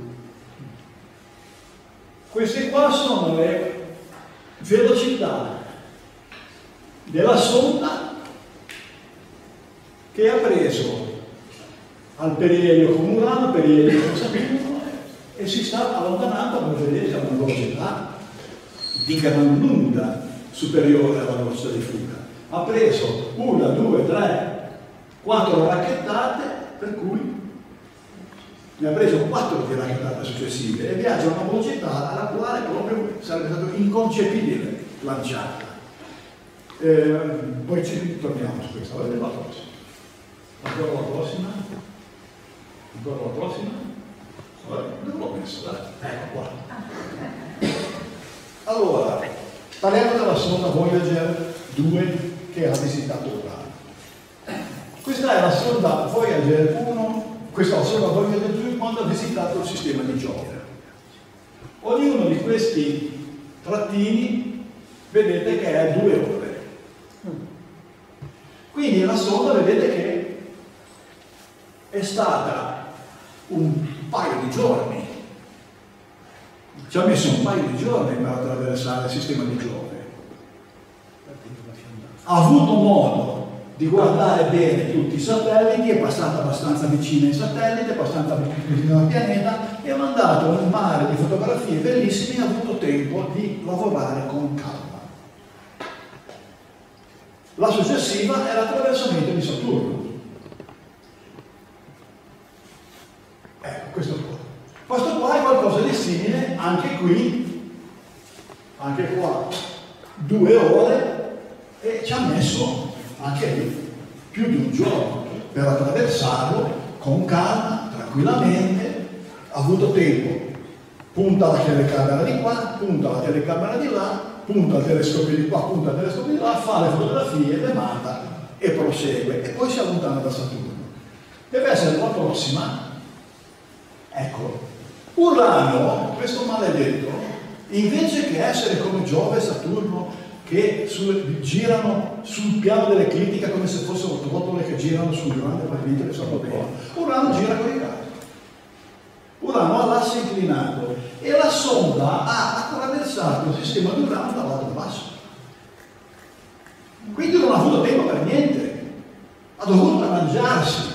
Queste qua sono le velocità della sonda che ha preso al perielio con Urano, perielio con Saturno, e si sta allontanando, come vedete, a una velocità di gran lunga superiore alla velocità di fuga. Ha preso 1, 2, 3, 4 racchettate, per cui ne ha preso 4 di racchettate successive e viaggia a una velocità alla quale proprio sarebbe stato inconcepibile lanciarla. Poi ci torniamo su questa, vedete la prossima. Ancora la prossima. Ancora la prossima. Dove l'ho messo? Ecco qua. Allora, parliamo della sonda Voyager 2 che ha visitato Urano. Questa è la sonda Voyager 1, questa è la sonda Voyager 2 quando ha visitato il sistema di Giove. Ognuno di questi trattini vedete che è 2 ore. Quindi la sonda vedete che è stata un paio di giorni. Ci ha messo un paio di giorni per attraversare il sistema di Giove. Ha avuto modo di guardare bene tutti i satelliti, è passata abbastanza vicino ai satelliti, è abbastanza vicino al pianeta e ha mandato un mare di fotografie bellissime e ha avuto tempo di lavorare con calma. La successiva è l'attraversamento di Saturno. Ecco, questo qua. Questo qua è qualcosa di simile, anche qui, anche qua, 2 ore e ci ha messo anche lì più di un giorno per attraversarlo con calma, tranquillamente, ha avuto tempo, punta la telecamera di qua, punta la telecamera di là, punta il telescopio di qua, punta il telescopio di là, fa le fotografie, le manda e prosegue e poi si allontana da Saturno. Deve essere la prossima. Ecco, Urano, questo maledetto, invece che essere come Giove e Saturno che girano sul piano dell'eclittica come se fossero rotole che girano sul grande pavimento che sono bene, Urano gira con i casi. Urano ha l'asse inclinato e la sonda ha attraversato il sistema di Urano dall'alto al basso. Quindi non ha avuto tempo per niente, ha dovuto arrangiarsi.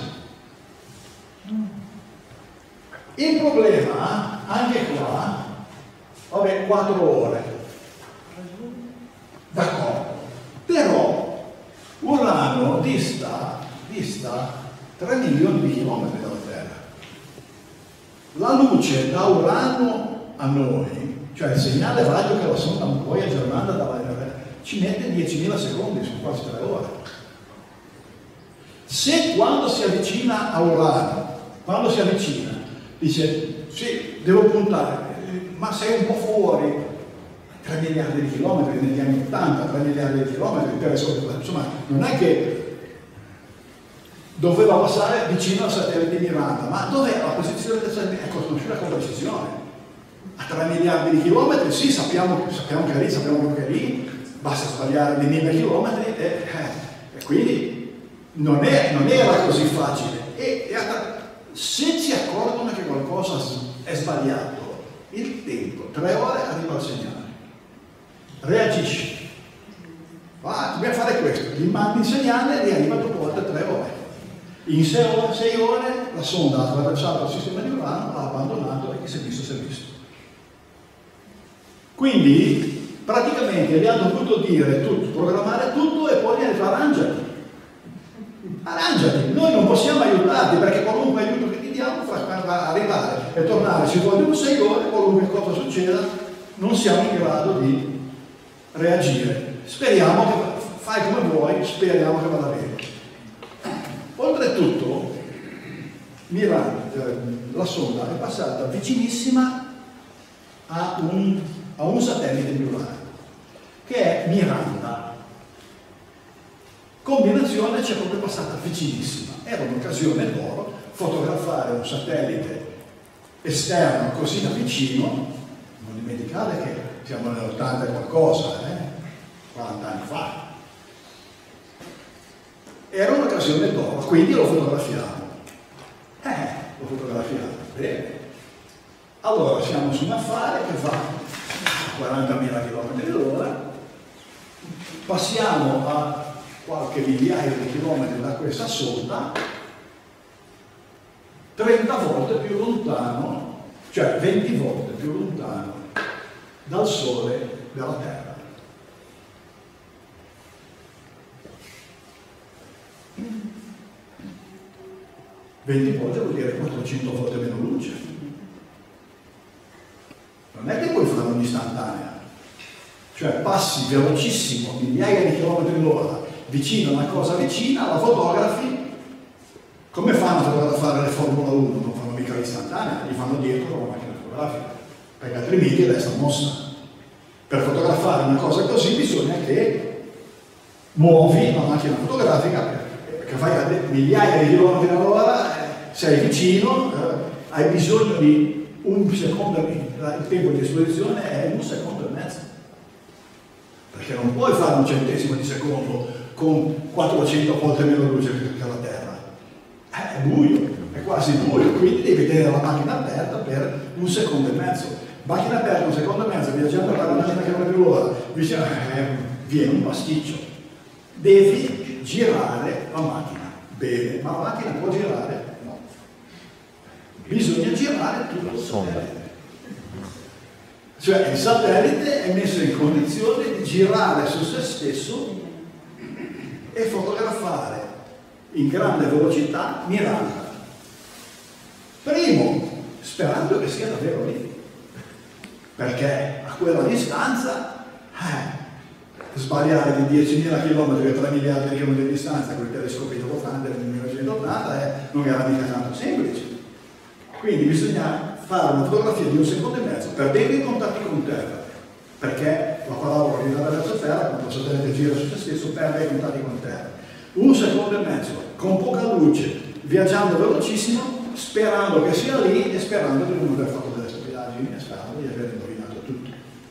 Il problema, anche qua, vabbè, 4 ore. D'accordo. Però Urano dista 3 milioni di chilometri dalla Terra. La luce da Urano a noi, cioè il segnale radio che la sonda Voyager manda dalla Terra, ci mette 10.000 secondi, sono quasi 3 ore. Se quando si avvicina a Urano, quando si avvicina, dice, sì, devo puntare, ma sei un po' fuori, 3 miliardi di chilometri negli anni 80, 3 miliardi di chilometri, insomma, non è che doveva passare vicino al satellite di Miranda, ma dov'è la posizione del satellite? È conosciuta con precisione. A 3 miliardi di chilometri, sì, sappiamo che è lì, sappiamo che è lì, basta sbagliare di 1000 chilometri e quindi non era così facile. Se ci accorgono che qualcosa è sbagliato, il tempo, 3 ore arriva il segnale, reagisci, dobbiamo fare questo, gli mandi il segnale e arriva dopo altre 3 ore. In 6 ore la sonda ha attraversato il sistema di Urano, l'ha abbandonato e chi si è visto si è visto. Quindi praticamente gli ha dovuto dire tutto, programmare tutto e poi gli ha detto arrangiati, noi non possiamo aiutarti perché qualunque aiuto che ti diamo fa arrivare e tornare, ci vogliono 6 ore, qualunque cosa succeda, non siamo in grado di reagire. Speriamo che fai come vuoi, speriamo che vada bene. Oltretutto, la sonda è passata vicinissima a un satellite di Urano, che è Miranda. Combinazione c'è proprio passata vicinissima. Era un'occasione d'oro fotografare un satellite esterno così da vicino. Non dimenticate che siamo nell'80 e qualcosa, 40 anni fa. Era un'occasione d'oro, quindi lo fotografiamo. Lo fotografiamo, bene. Allora siamo su un affare che va a 40.000 km/h, passiamo a qualche migliaio di chilometri da questa sonda, 30 volte più lontano, cioè 20 volte più lontano dal Sole della Terra. «20 volte vuol dire 400 volte meno luce. Non è che puoi fare un'istantanea, cioè passi velocissimo, migliaia di chilometri all'ora, vicino a una cosa vicina, la fotografi. Come fanno a fotografare le Formula 1? Non fanno mica l'istantanea, gli fanno dietro con la macchina fotografica, perché altrimenti resta mossa. Per fare una cosa così bisogna che muovi la macchina fotografica, che fai a migliaia di chilometri all'ora, sei vicino, hai bisogno di un secondo, il tempo di esposizione è 1 secondo e mezzo, perché non puoi fare un centesimo di secondo con 400 volte meno luce che la Terra, è buio, è quasi buio, quindi devi tenere la macchina aperta per 1 secondo e mezzo. Macchina aperta 1 secondo e mezzo, viaggiando a 40 km/h, viene un pasticcio. Devi girare la macchina bene, ma la macchina può girare? No. Bisogna girare tutto il satellite. Cioè il satellite è messo in condizione di girare su se stesso e fotografare in grande velocità Miranda. Primo, sperando che sia davvero lì, perché a quella distanza sbagliare di 10.000 km e 3 miliardi di chilometri di distanza con i telescopi Doppler del 1980 non era mica tanto semplice. Quindi bisogna fare una fotografia di 1 secondo e mezzo, perdendo i contatti con terra, perché la parabola orientata verso terra, quando il satellite gira su se stesso, perde i contatti con terra. 1 secondo e mezzo, con poca luce, viaggiando velocissimo, sperando che sia lì e sperando di non aver fatto delle stupidaggini e sperando di aver indovinato tutto.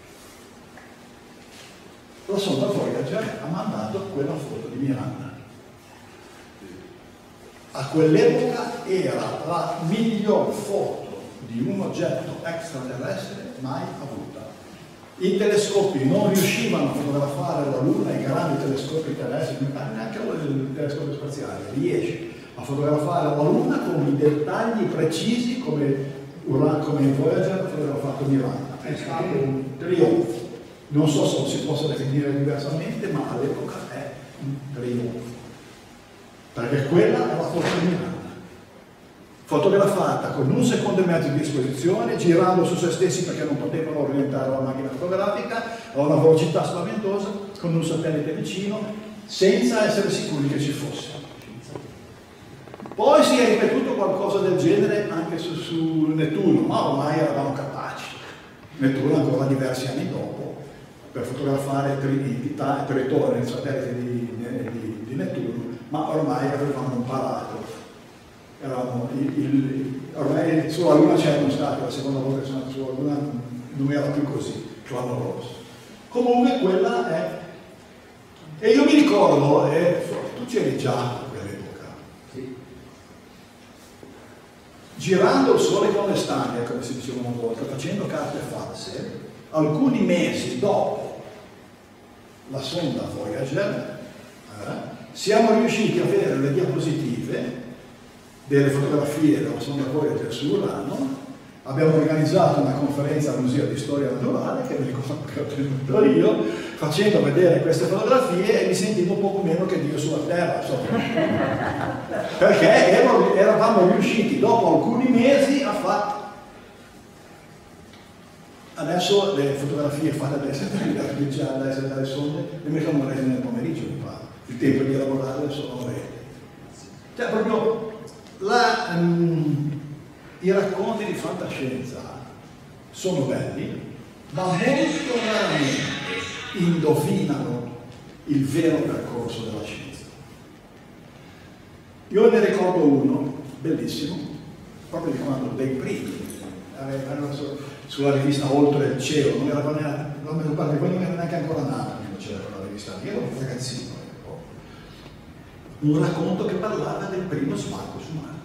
La sonda Voyager ha mandato quella foto di Miranda. A quell'epoca era la miglior foto di un oggetto extraterrestre mai avuta. I telescopi non riuscivano a fotografare la Luna, i grandi telescopi terrestri, neanche il telescopio spaziale, riesce a fotografare la Luna con i dettagli precisi come Voyager aveva fatto Miranda. È stato un trionfo. Non so se lo si possa definire diversamente, ma all'epoca è un trionfo. Perché quella è la foto di Miranda. Fotografata con 1 secondo e mezzo di esposizione, girando su se stessi perché non potevano orientare la macchina fotografica a una velocità spaventosa, con un satellite vicino, senza essere sicuri che ci fosse. Poi si è ripetuto qualcosa del genere anche su Nettuno, ma ormai eravamo capaci. Nettuno ancora diversi anni dopo, per fotografare Tritone, il satellite di Nettuno, ma ormai avevamo imparato. Ormai sulla Luna c'erano stati, la seconda volta che sono andato sulla Luna non era più così clamoroso. Comunque quella è. E io mi ricordo, tu c'eri già a quell'epoca, sì. Girando il sole con le stanghe, come si diceva una volta, facendo carte false, alcuni mesi dopo la sonda Voyager, siamo riusciti a avere le diapositive delle fotografie della sonda Voyager sull'Urano. Abbiamo organizzato una conferenza al Museo di Storia Naturale, che mi ricordo che ho tenuto io, facendo vedere queste fotografie e mi sentivo poco meno che Dio sulla Terra, perché eravamo riusciti dopo alcuni mesi a fare. Adesso le fotografie fatte dai satelliti artificiali, dalle sonde, le mettono rese nel pomeriggio, mi pare. Il tempo di elaborarle sono rete. Cioè proprio i racconti di fantascienza sono belli, ma molto raramente indovinano il vero percorso della scienza. Io ne ricordo uno bellissimo, proprio di quando dei primi sulla rivista Oltre il Cielo, non era neanche ancora nato quando c'era quella rivista, io ero un ragazzino. Un racconto che parlava del primo sbarco su Marte.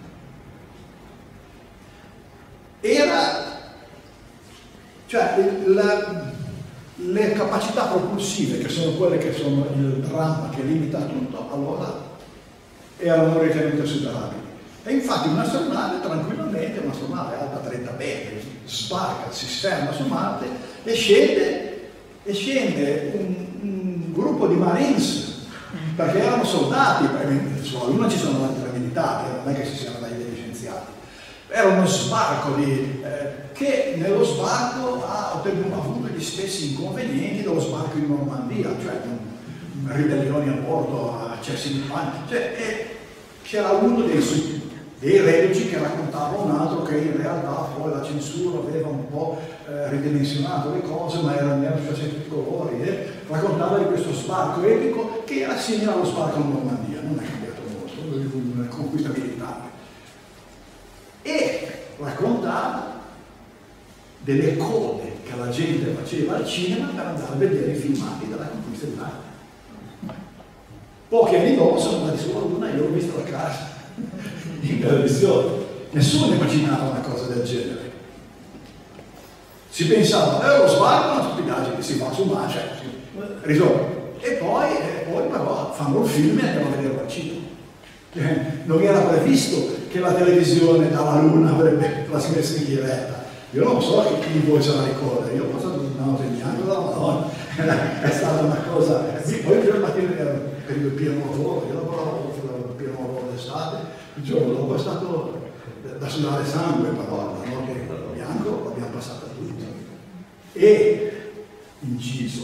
Le capacità propulsive, che sono quelle che sono il dramma che limita tutto, allora erano ritenute superabili. E infatti un'astronave tranquillamente, un'astronave alta 30 metri, sbarca, si ferma su Marte e scende un gruppo di Marines, perché erano soldati, perché sulla Luna ci sono altri militari, non è che ci siano degli scienziati. Era uno sbarco che nello sbarco ha avuto gli stessi inconvenienti dello sbarco in Normandia, cioè ribellioni a bordo, accessi di pane, c'era uno dei reduci che raccontava un altro che in realtà poi la censura aveva un po' ridimensionato le cose, ma erano successi tutti i colori, raccontava di questo sbarco epico che era simile allo sbarco in Normandia, non è cambiato molto, una conquista militare. E raccontava delle code che la gente faceva al cinema per andare a vedere i filmati della conquista di Marte. Pochi anni dopo sono andati sulla Luna e io l'ho visto da casa, in televisione. Nessuno immaginava una cosa del genere. Si pensava, lo sbarco è una stupidaggine che si fa su Marte, risolve. E poi però fanno il film e andiamo a vederlo al cinema. Non era previsto che la televisione dalla Luna avrebbe trasmesso in diretta. Io non so chi di voi se la ricorda, io ho passato una notte in bianco dalla Madonna, è stata una cosa. Poi il giorno mattina era per il pieno lavoro, io lavoravo per il pieno lavoro d'estate, il giorno dopo è stato da sudare sangue, però la notte in bianco l'abbiamo passata tutti. E inciso,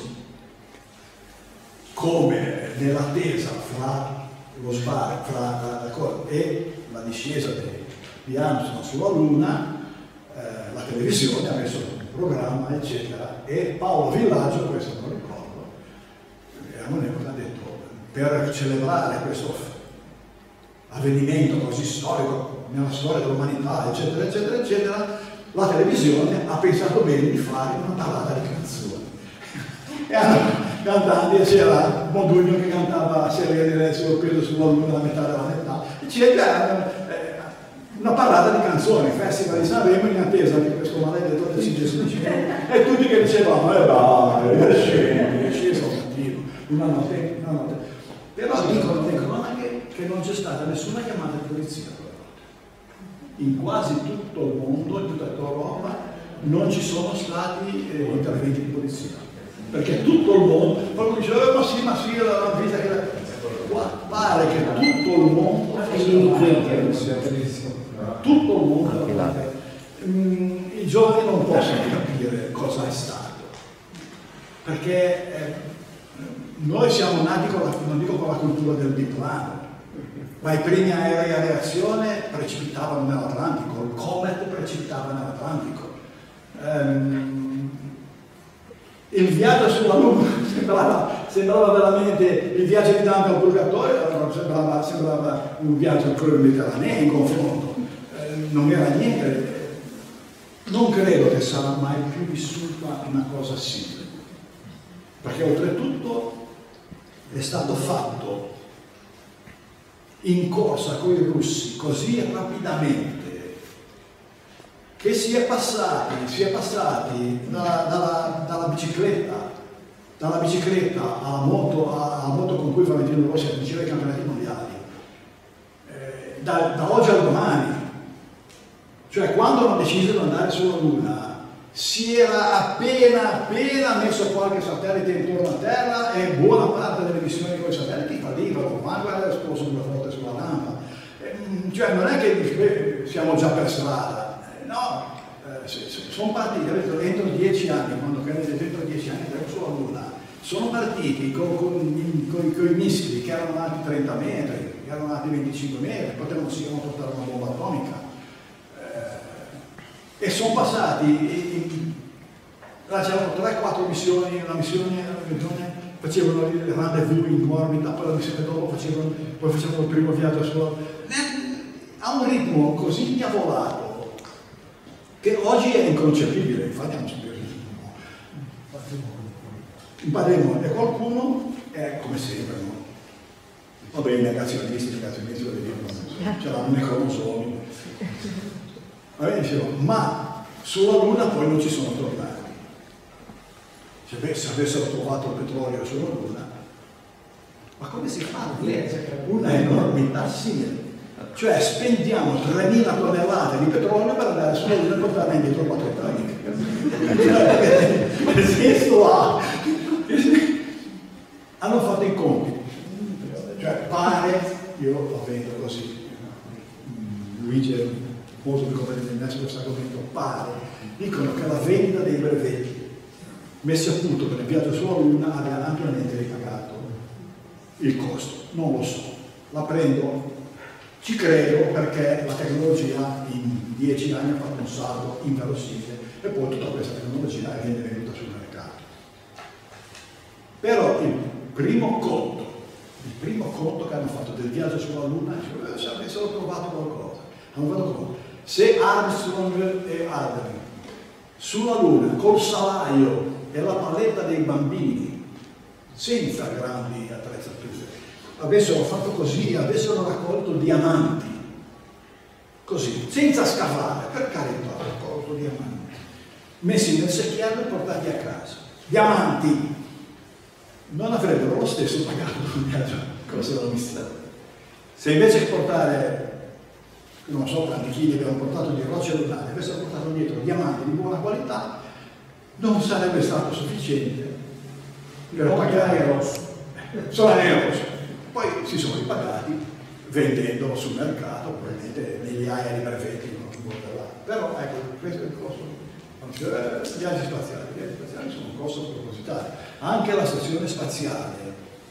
come nell'attesa fra lo sbarco e la discesa di Armstrong sulla Luna, la televisione ha messo un programma, eccetera, e Paolo Villaggio, questo non ricordo, ha detto, per celebrare questo avvenimento così storico nella storia dell'umanità, eccetera, eccetera, eccetera, la televisione ha pensato bene di fare una ballata di canzoni. E hanno cantanti, c'era Modugno che cantava Serie di Rezzo, peso sulla Luna, la metà della metà, eccetera. Una parata di canzoni, Festival di Sanremo in attesa di questo maledetto decidesse e tutti che dicevano dai, sceso un attimo, una notte. Però dicono anche che non c'è stata nessuna chiamata di polizia quella notte. In quasi tutto il mondo, in tutta Europa, non ci sono stati interventi di polizia. Perché tutto il mondo, qualcuno dice, ma sì, la vita che pare che tutto il mondo tutto il mondo, i giovani non possono capire cosa è stato, perché noi siamo nati non dico con la cultura del biplano, ma i primi aerei a reazione precipitavano nell'Atlantico, il Comet precipitava nell'Atlantico. Il viaggio sulla Luna sembrava veramente il viaggio di Dante al Purgatorio, sembrava un viaggio al Crudo Mediterraneo in confronto. Non era niente, non credo che sarà mai più vissuta una cosa simile, perché oltretutto è stato fatto in corsa con i russi così rapidamente che si è passati dalla bicicletta alla moto con cui Valentino Rossi vinceva i campionati mondiali, da oggi al domani. Cioè, quando hanno deciso di andare sulla Luna, si era appena messo qualche satellite intorno a Terra e buona parte delle missioni con i satelliti fallivano, quando era esploso 2 volte sulla rampa. Cioè, non è che siamo già per strada, no, sono partiti entro 10 anni, quando Kennedy dentro 10 anni andremo sulla Luna, sono partiti con i missili che erano nati 30 metri, che erano nati 25 metri, potevano portare una bomba atomica. E sono passati, c'erano 3-4 missioni, una missione facevano il rendezvous in orbita, poi la missione dopo facevano il primo viaggio sulla... a un ritmo così diavolato che oggi è inconcepibile, infatti hanno speso un patrimonio e qualcuno è come sempre, no? Vabbè, i negazionisti lo dicono, c'erano i cromosomi. Dicevo, ma sulla Luna poi non ci sono tornati. Se avessero trovato il petrolio sulla Luna, ma come si fa? Una enormità simile. Cioè spendiamo 3.000 tonnellate di petrolio per andare sulla Luna e portare indietro 4 tonnellate. Che senso ha? Hanno fatto i conti. Cioè pare, io lo vedo così, Luigi è molto più competente di me su questo argomento, pare, dicono che la vendita dei brevetti messi a punto per il viaggio sulla Luna abbia ampiamente ripagato il costo. Non lo so, la prendo, ci credo, perché la tecnologia in 10 anni ha fatto un salto inverosimile e poi tutta questa tecnologia viene venuta sul mercato. Però il primo conto che hanno fatto del viaggio sulla Luna, se avessero trovato qualcosa, hanno fatto conto. Se Armstrong e Aldrin sulla Luna col salaio e la paletta dei bambini, senza grandi attrezzature, avessero fatto così, avessero raccolto diamanti, così, senza scavare, per carità, raccolto diamanti, messi nel secchiello e portati a casa. Diamanti! Non avrebbero lo stesso pagato un viaggio corso della missione. Se invece che portare, non so quanti chili abbiamo portato di rocce lunari, avessero portato dietro diamanti di buona qualità, non sarebbe stato sufficiente per pagare solo rosso. Poi si sono ripagati vendendolo sul mercato, probabilmente migliaia di brevetti, però ecco, questo è il costo. Gli viaggi spaziali sono un costo spropositato. Anche la stazione spaziale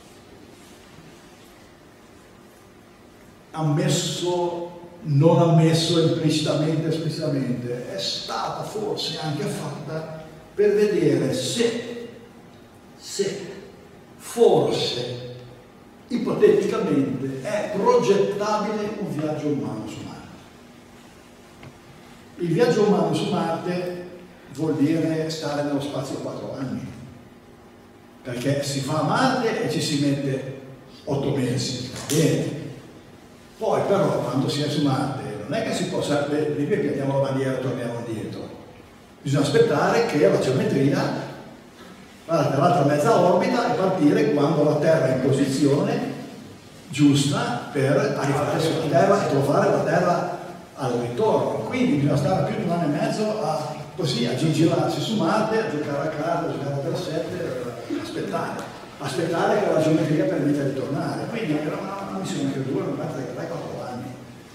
non ammesso implicitamente, esplicitamente, è stata forse anche fatta per vedere se forse ipoteticamente è progettabile un viaggio umano su Marte. Il viaggio umano su Marte vuol dire stare nello spazio 4 anni, perché si fa a Marte e ci si mette 8 mesi, va bene. Poi però quando si è su Marte non è che si possa, lì piantiamo la bandiera e torniamo indietro, bisogna aspettare che la geometria vada dall'altra mezza orbita e partire quando la Terra è in posizione giusta per arrivare sulla Terra e trovare la Terra al ritorno. Quindi bisogna stare più di un anno e mezzo a gigirarsi su Marte, a giocare a carte, a giocare a trassette, aspettare che la geometria permetta di tornare. Quindi era una missione che dura 3-4 anni.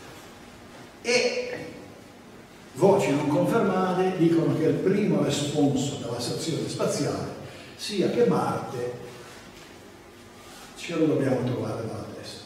E voci non confermate dicono che il primo responso della stazione spaziale sia che Marte ce lo dobbiamo trovare dalla testa.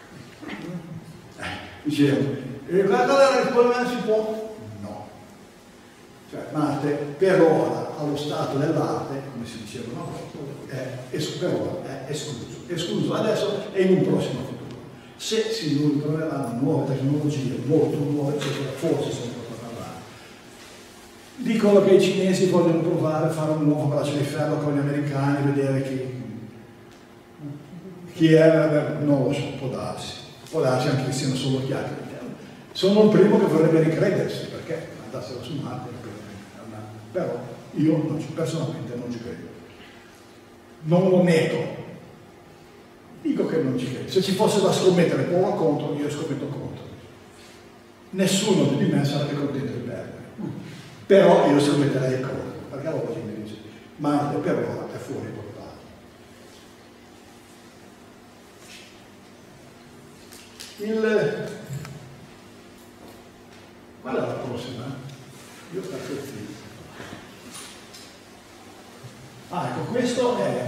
Dicevo, e guardate la risposta, si può? No. Cioè Marte per ora, allo stato dell'arte, come si diceva una volta, per ora è escluso. Adesso è in un prossimo futuro. Se si troveranno nuove tecnologie, molto nuove, forse sono potrà parlare. Dicono che i cinesi vogliono provare a fare un nuovo braccio di ferro con gli americani, vedere chi è, non lo so, può darsi anche che siano solo chiacchiere. Sono il primo che vorrebbe ricredersi, perché andassero su Marte, però io personalmente non ci credo. Non lo nego, dico che non ci credo. Se ci fosse da scommettere por o contro, io scommetto contro. Nessuno di me sarebbe contento di perdere, però io scommetterei contro, perché la logica mi dice Marte per ora è fuori portata. Qual è la prossima? Io faccio il film. Ecco, questo è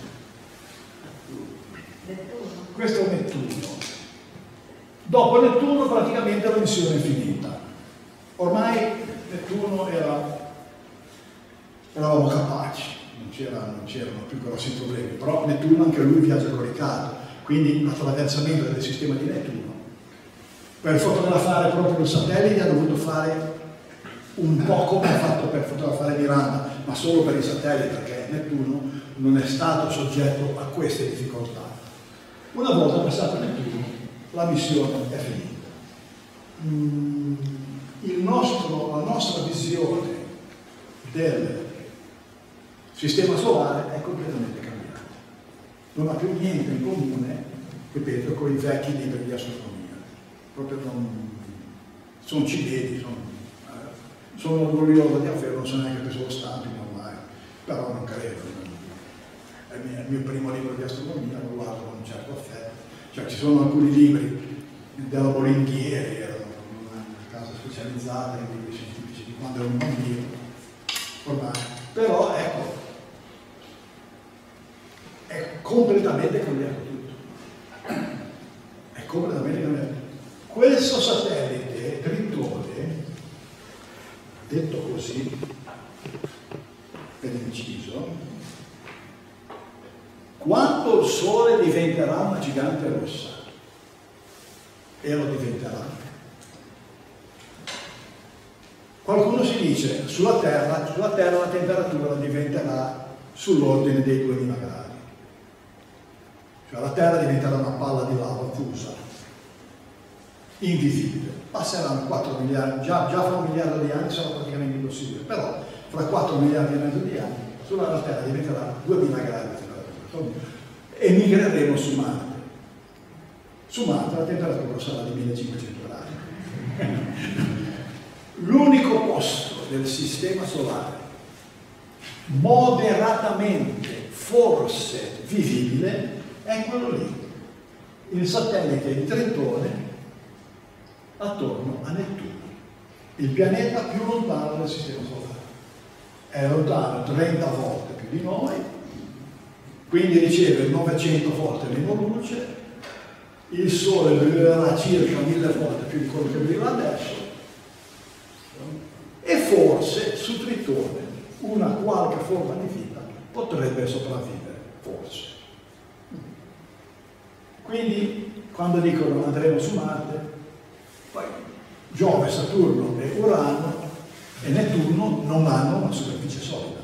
Nettuno. Dopo Nettuno praticamente la missione è finita. Ormai Nettuno eravamo capaci, non c'erano più grossi problemi, però Nettuno anche lui viaggia coricato, quindi l'attraversamento del sistema di Nettuno. Per fotografare proprio il satellite ha dovuto fare un po' come ha fatto per fotografare Miranda, ma solo per i satelliti, perché Nettuno non è stato soggetto a queste difficoltà. Una volta passato Nettuno, la missione è finita. La nostra visione del sistema solare è completamente cambiata. Non ha più niente in comune, ripeto, con i vecchi libri di astronomia. Proprio sono cileni, sono orgoglioso di averlo, non so neanche che sono stampi ormai, però non credo. È il mio primo libro di astronomia, lo guardo con un certo affetto. Cioè ci sono alcuni libri della Bolinghieri, erano una casa specializzata in libri scientifici di quando ero un bambino, ormai. Però ecco, è completamente cambiato tutto. È completamente cambiato. Questo satellite, Tritone, detto così, per inciso, quando il Sole diventerà una gigante rossa, e lo diventerà, qualcuno si dice sulla Terra la temperatura diventerà sull'ordine dei 2000 gradi. Cioè la Terra diventerà una palla di lava fusa, invisibile. Passeranno 4 miliardi, già fra 1 miliardo di anni sarà praticamente impossibile, però fra 4 miliardi e mezzo di anni sulla Terra diventerà 2000 gradi di temperatura. E migreremo su Marte. Su Marte la temperatura sarà di 1500 gradi. L'unico posto del sistema solare moderatamente, forse vivibile, è quello lì, il satellite di Tritone attorno a Nettuno, il pianeta più lontano del sistema solare. È lontano 30 volte più di noi, quindi riceve 900 volte meno luce, il Sole brillerà circa 1000 volte più di quello che brilla adesso, e forse su Tritone una qualche forma di vita potrebbe sopravvivere, forse. Quindi quando dicono andremo su Marte, poi Giove, Saturno e Urano e Nettuno non hanno una superficie solida.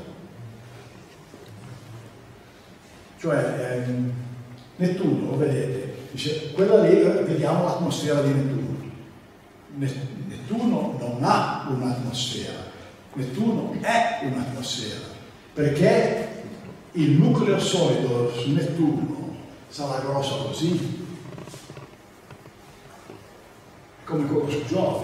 Cioè Nettuno, lo vedete, dice, quella lì, vediamo l'atmosfera di Nettuno. Nettuno non ha un'atmosfera, Nettuno è un'atmosfera, perché il nucleo solido su Nettuno sarà grosso così, come quello su Giove.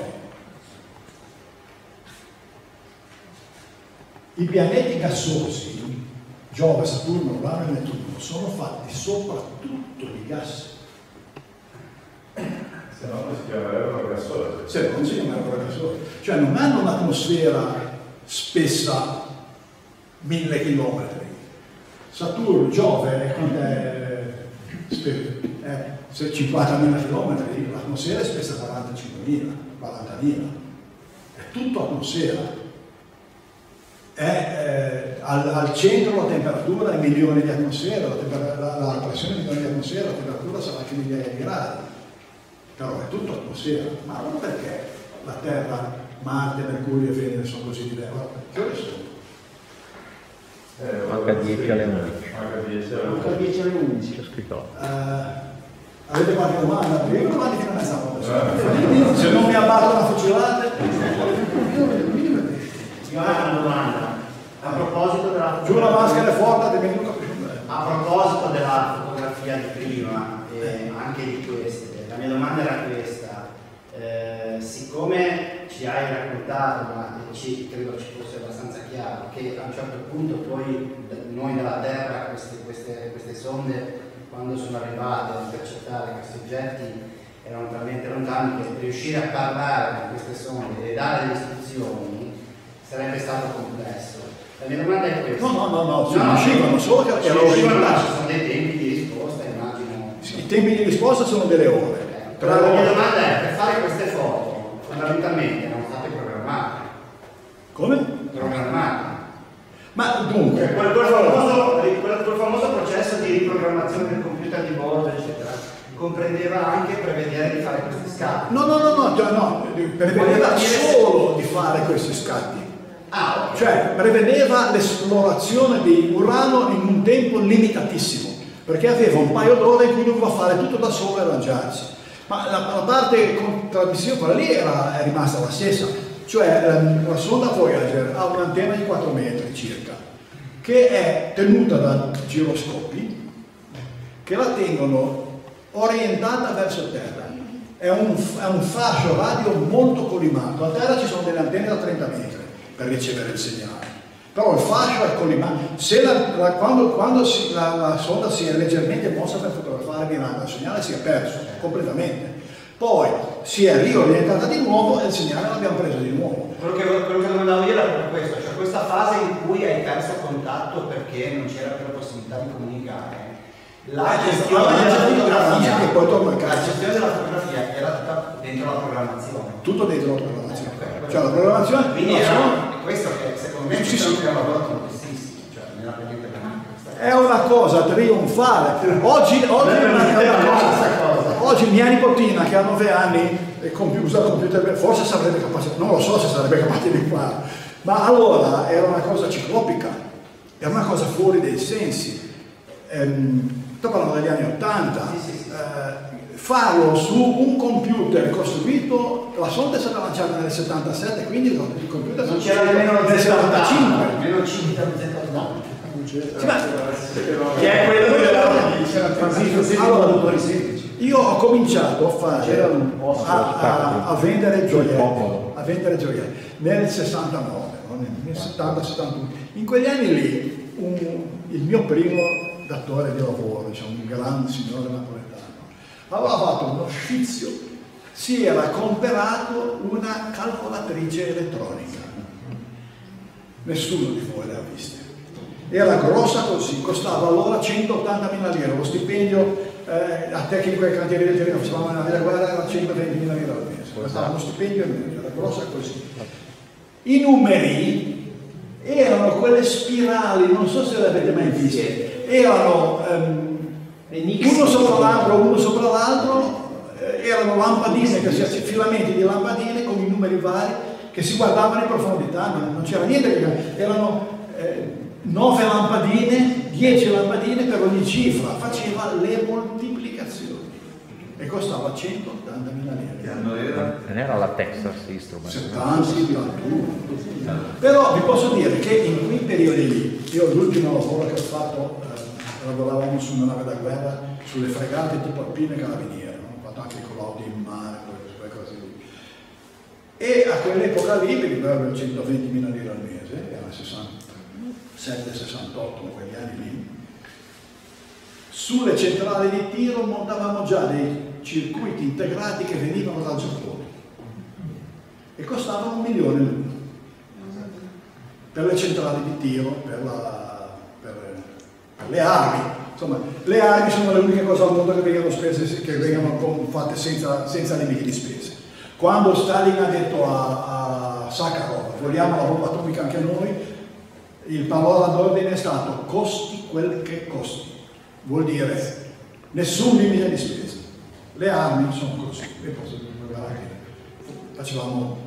I pianeti gassosi, Giove, Saturno, Urano e Nettuno, sono fatti soprattutto di gas. Se no non si chiamerebbero gassose. Se non si chiamerebbero gassose. Cioè non hanno un'atmosfera spessa 1000 chilometri. Saturno, Giove, se 50.000 chilometri, l'atmosfera è spessa 45.000, 40.000. È tutto atmosfera. Al centro la temperatura è milioni di atmosfere, la pressione è milioni di atmosfere, la temperatura sarà anche migliaia di gradi. Però è tutto atmosfera. Ma non perché la Terra, Marte, Mercurio e Venere sono così diversi? Che ore sono? H10 alle 11. H10 alle 11. C'è scritto. Avete qualche domanda? Io domani fino a mezzanotte. Se non mi abbatto una fucilata. Io ho una domanda. A proposito della Giù la maschera è forte, a proposito della fotografia di prima e anche di queste, la mia domanda era questa. Siccome ci hai raccontato, ma credo ci fosse abbastanza chiaro, che a un certo punto poi noi dalla Terra, queste sonde, quando sono arrivate a intercettare questi oggetti, erano talmente lontani che riuscire a parlare con queste sonde e dare le istruzioni sarebbe stato complesso. La mia domanda è questa. No, si riuscivano, solo che erano orientati. Ci sono dei tempi di risposta, immagino. I tempi di risposta sono delle ore. Però la mia domanda è, per fare queste foto, fondamentalmente erano state programmate. Come? Programmate. Ma dunque... Quel famoso processo di riprogrammazione del computer di bordo, eccetera, comprendeva anche prevedere di fare questi scatti. No, prevedeva solo di fare questi scatti. Cioè, prevedeva l'esplorazione di Urano in un tempo limitatissimo, perché aveva un paio d'ore in cui doveva fare tutto da solo e arrangiarsi. Ma la parte contraddizione, quella lì è rimasta la stessa. Cioè, la sonda Voyager ha un'antenna di 4 metri circa, che è tenuta da giroscopi che la tengono orientata verso terra. È un fascio radio molto collimato. A terra ci sono delle antenne da 30 metri per ricevere il segnale, però il fascio è collimato. Se quando la sonda si è leggermente mossa per fotografare Miranda, il segnale si è perso completamente. Poi si è riorientata di nuovo e il segnale l'abbiamo preso di nuovo. Quello che domandavo io era proprio questo, cioè questa fase in cui hai perso contatto perché non c'era più la possibilità di comunicare. La gestione della fotografia era tutta dentro la programmazione. Tutto dentro la programmazione. Cioè la programmazione. Quindi era questo che secondo me ci sono lavorato moltissimo, cioè nella è una cosa trionfale. Oggi mia nipotina che ha 9 anni e usa il computer, forse sarebbe capace, non lo so se sarebbe capace di farlo, ma allora era una cosa ciclopica, era una cosa fuori dai sensi. Sto parlando degli anni 80. Farlo su un computer costruito, la sonda è stata lanciata nel 77, quindi il computer non c'era nemmeno nel 75. Nemmeno il 5 no. Che è quello della allora, io ho cominciato a fare a vendere gioielli nel 69, nel 70-71. In quegli anni lì il mio primo datore di lavoro, diciamo, un grande signore napoletano, aveva fatto uno sfizio, si era comprato una calcolatrice elettronica. Nessuno di voi l'ha vista. Era grossa così, costava allora 180.000 lire, lo stipendio a tecnico e cantieri del Torino facevamo nella vita guerra era 120.000 lire al mese, costava uno stipendio e mezzo, era grossa così. I numeri erano quelle spirali, non so se le avete mai viste, erano uno sopra l'altro, erano lampadine, filamenti di lampadine con i numeri vari che si guardavano in profondità, non c'era niente, erano 9 lampadine, 10 lampadine per ogni cifra, faceva le moltiplicazioni e costava 180.000 lire. Che anno era? Non era la Texas Instruments. 71. Però vi posso dire che in quei periodi lì, io l'ultimo lavoro che ho fatto, lavoravamo su una nave da guerra, sulle fregate tipo alpine e carabinieri, ho fatto anche i colloqui in mare, quelle cose lì. E a quell'epoca lì, perché avevano 120.000 lire al mese, era 67-68 in quegli anni lì, sulle centrali di tiro montavamo già dei circuiti integrati che venivano dal Giappone e costavano 1 milione l'uno per le centrali di tiro, per le armi. Insomma, le armi sono le uniche cose al mondo che vengono spese, che vengono fatte senza limiti di spesa. Quando Stalin ha detto a Sakharov vogliamo la bomba atomica anche a noi, il parola d'ordine è stato costi quel che costi, vuol dire nessun limite di spesa. Le armi sono così, e poi facevamo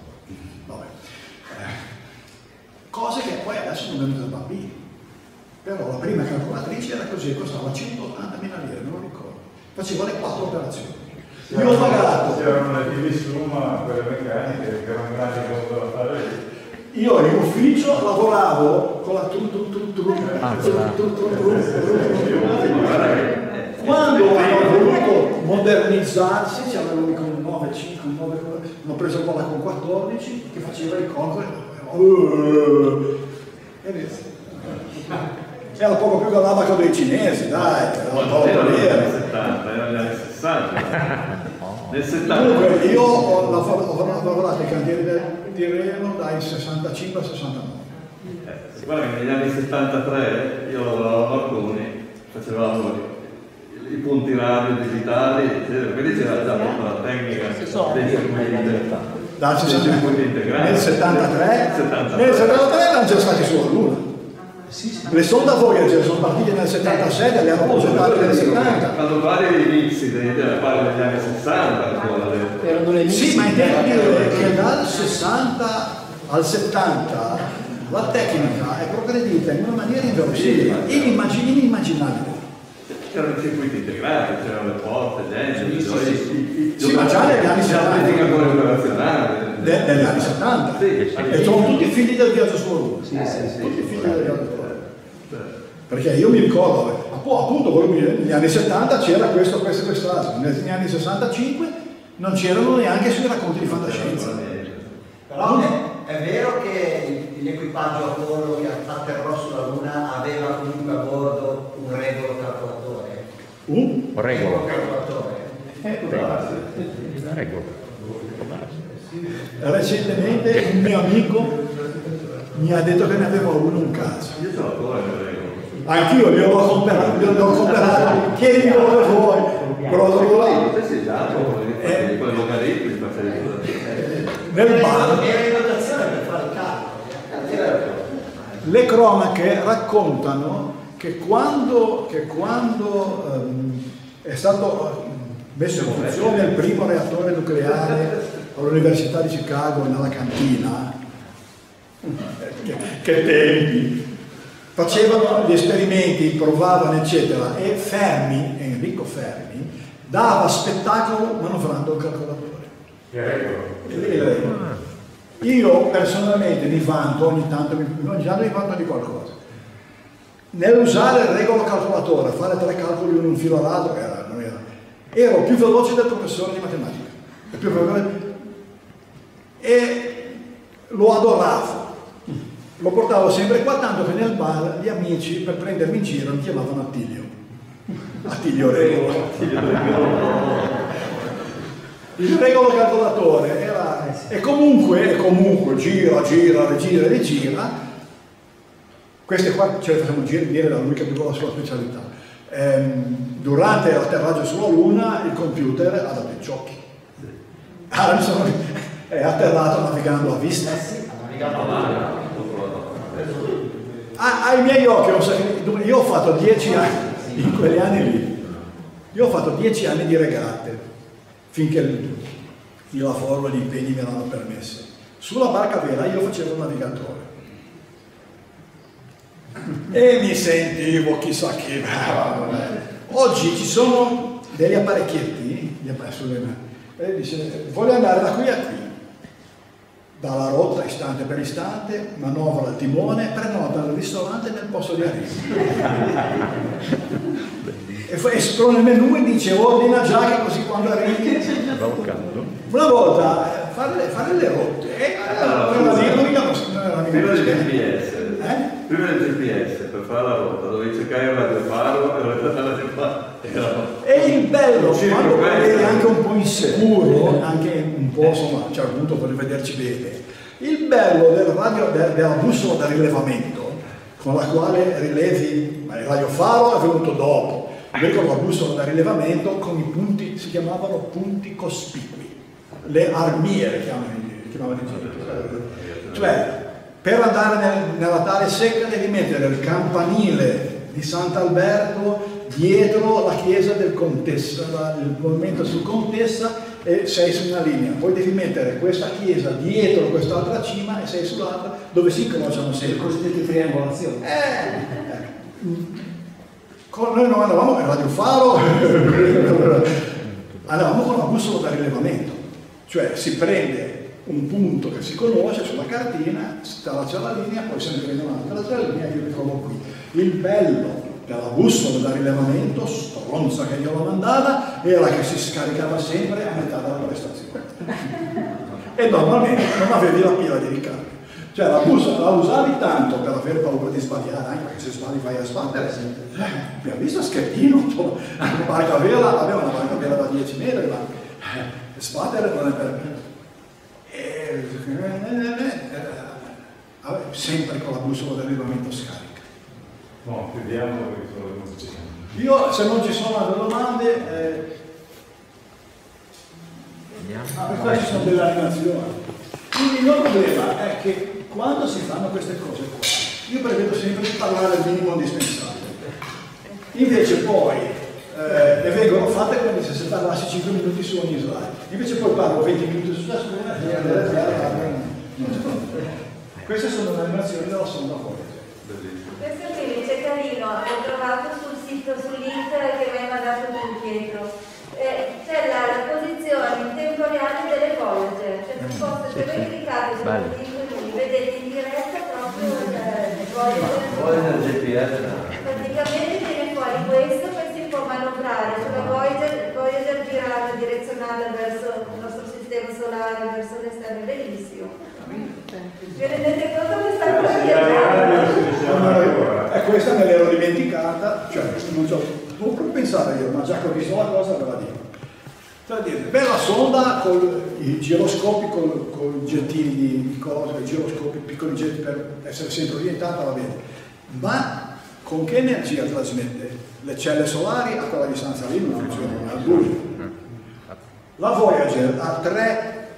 cose che poi adesso non vengono da bambini. Però la prima calcolatrice era così, costava 180.000 lire, non lo ricordo. Faceva le 4 operazioni. Io ho pagato. C'erano le TV Suma, quelle meccaniche, che erano grandi che dovevano fare. Io in ufficio lavoravo con la quando hanno voluto modernizzarsi, ci avevano con 9, 5, 9, hanno preso quella con 14 che faceva i calcoli. Era poco più che l'abaco dei cinesi, dai, erano gli anni 70, erano gli anni 60. Nel 70. Comunque io ho lavorato ai cantieri di Reno dai 65 al 69. Guarda che negli anni 73 io lavoravo a Marconi, facevamo i punti radio digitali, eccetera, quindi c'era già proprio la tecnica dei circuiti integrati. Nel 73 non c'è stati solo l'una. Le sonde Voyager sono partite nel 77 e le hanno progettate nel 70. Quando parli dei mixi, parli degli anni 60, sì, ma intendo dire che dal 60 al 70 la tecnica è progredita in una maniera inverosimile, inimmaginabile. C'erano i circuiti integrati, c'erano le porte, gli engine, sì, ma già negli anni 70. Negli anni 70. E sono tutti figli del viaggio su Luna. Tutti figli del viaggio su Luna. Perché io mi ricordo, appunto, negli anni 70 c'era questo, quest'altro. Negli anni 65 non c'erano neanche sui racconti di fantascienza. Però è vero che l'equipaggio Apollo che atterrò sulla Luna aveva comunque a bordo un regolo calcolatore. Un regolo calcolatore. Recentemente un mio amico mi ha detto che ne aveva uno in casa. Io ce l'ho ancora il regolo. Anch'io li ho comprato, chiedimi come vuoi. Quei logaritmi nel bar. Era in dotazione per fare il calcolo. Le cronache raccontano che quando è stato messo in funzione il primo reattore nucleare all'Università di Chicago nella cantina, che tempi, facevano gli esperimenti, provavano eccetera, e Fermi, Enrico Fermi, dava spettacolo manovrando il calcolatore. Io personalmente mi vanto, ogni tanto mi vanto di qualcosa. Nell'usare il regolo calcolatore, fare 3 calcoli in un filo all'altro, ero più veloce del professore di matematica. E lo adoravo. Lo portavo sempre qua, tanto che nel bar gli amici, per prendermi in giro, mi chiamavano Attilio. Attilio Regolo. Il regolo calcolatore era... E comunque gira. Queste qua ce le facciamo dire da lui che aveva la sua specialità. Durante l'atterraggio sulla Luna il computer ha dato i giochi. È atterrato navigando a vista. Ai miei occhi, io ho fatto 10 anni, in quegli anni lì, io ho fatto 10 anni di regate, finché il lavoro e gli impegni me l'hanno permesso. Sulla barca a vela io facevo il navigatore. E mi sentivo chissà che... Oggi ci sono degli apparecchietti, dice, voglio andare da qui a qui, dalla rotta istante per istante, manovra il timone, prenota il ristorante nel posto di arrivo. E scrolla nel menù e dice ordina già che così quando arrivi. Una volta fare le rotte, prima del GPS per fare la rotta dovevi cercare il radiofaro e il bello quando eri anche un po' insicuro, anche un po' insomma c'è avuto per vederci bene, il bello della bussola da rilevamento con la quale rilevi, ma il radiofaro è venuto dopo, invece con la bussola da rilevamento con i punti, si chiamavano punti cospicui, le armiere chiamavano in giro, cioè per andare nella tale secca devi mettere il campanile di Sant'Alberto dietro la chiesa del Contessa, il movimento sul Contessa, e sei su una linea. Poi devi mettere questa chiesa dietro quest'altra cima e sei sull'altra, dove si incrociano sempre. Cosiddette triangolazioni. Noi non andavamo nel radiofaro, andavamo con la bussola da rilevamento, cioè si prende un punto che si conosce sulla cartina, c'è la linea, poi se ne prende un'altra linea e io mi trovo qui. Il bello della bussola da rilevamento, stronza che io la mandava, era che si scaricava sempre a metà della prestazione. E normalmente non avevi la pila di ricarica. Cioè la bussola la usavi tanto per aver paura di sbagliare, anche perché se sbagli vai a sbattere. Abbiamo visto Schettino, aveva una barca a vela da 10 metri, ma sbattere non è per me. Sempre con la bussola del rilevamento scarica. No, chiudiamo perché sono le musiche. Io, se non ci sono altre domande, per qua ci sono delle animazioni. Quindi il mio problema è che quando si fanno queste cose qua, io prevedo sempre di parlare al minimo indispensabile. Invece poi le vengono fatte come se parlassi 5 minuti su ogni slide. Invece poi parlo 20 minuti su ciascuna e queste sono le animazioni della sonda Voyager. Questo qui invece è carino, l'ho trovato sul sito, sul link che mi hai mandato tu Pietro. C'è la posizione in tempo reale delle Voyager, cioè se voi cliccate sul link vedete in diretta proprio le Voyager. GPS. Praticamente viene fuori questo, poi si può manovrare sulla Voyager girata, direzionata verso il nostro sistema solare, verso l'esterno, bellissimo. Vi rendete conto questa cosa? Questa me l'ero dimenticata, cioè non può pensare io, ma già che ho visto la cosa ve la dico. Cioè dire, bella sonda con i giroscopi, con i gettini di cose, i giroscopi, piccoli getti per essere sempre orientata, va bene. Ma con che energia trasmette? Le celle solari a quella distanza lì non funzionano, al buio. La Voyager ha 3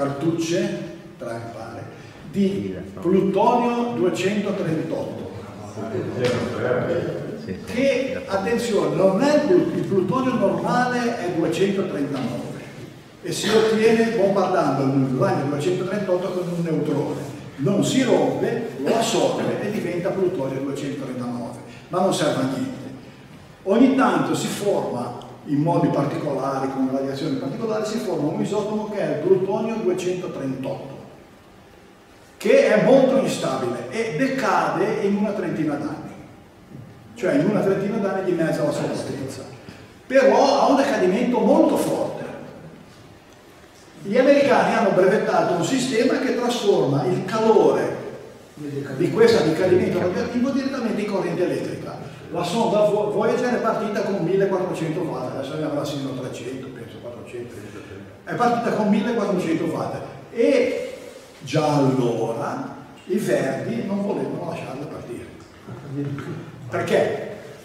cartucce, 3 mi pare, di plutonio 238. che, attenzione, non è il plutonio normale è 239 e si ottiene bombardando l'uranio 238 con un neutrone, non si rompe, lo assorbe e diventa plutonio 239, ma non serve a niente. Ogni tanto si forma in modi particolari, con radiazioni particolari, si forma un isotopo che è il plutonio 238, che è molto instabile e decade in una trentina d'anni, cioè in una trentina d'anni di mezzo alla sua potenza, però ha un decadimento molto forte. Gli americani hanno brevettato un sistema che trasforma il calore di questo decadimento radioattivo direttamente in corrente elettrica. La sonda Voyager è partita con 1400 watt, adesso ne avrà sino a 300, penso 400, è partita con 1400 watt e già allora i verdi non volevano lasciarla partire. Perché?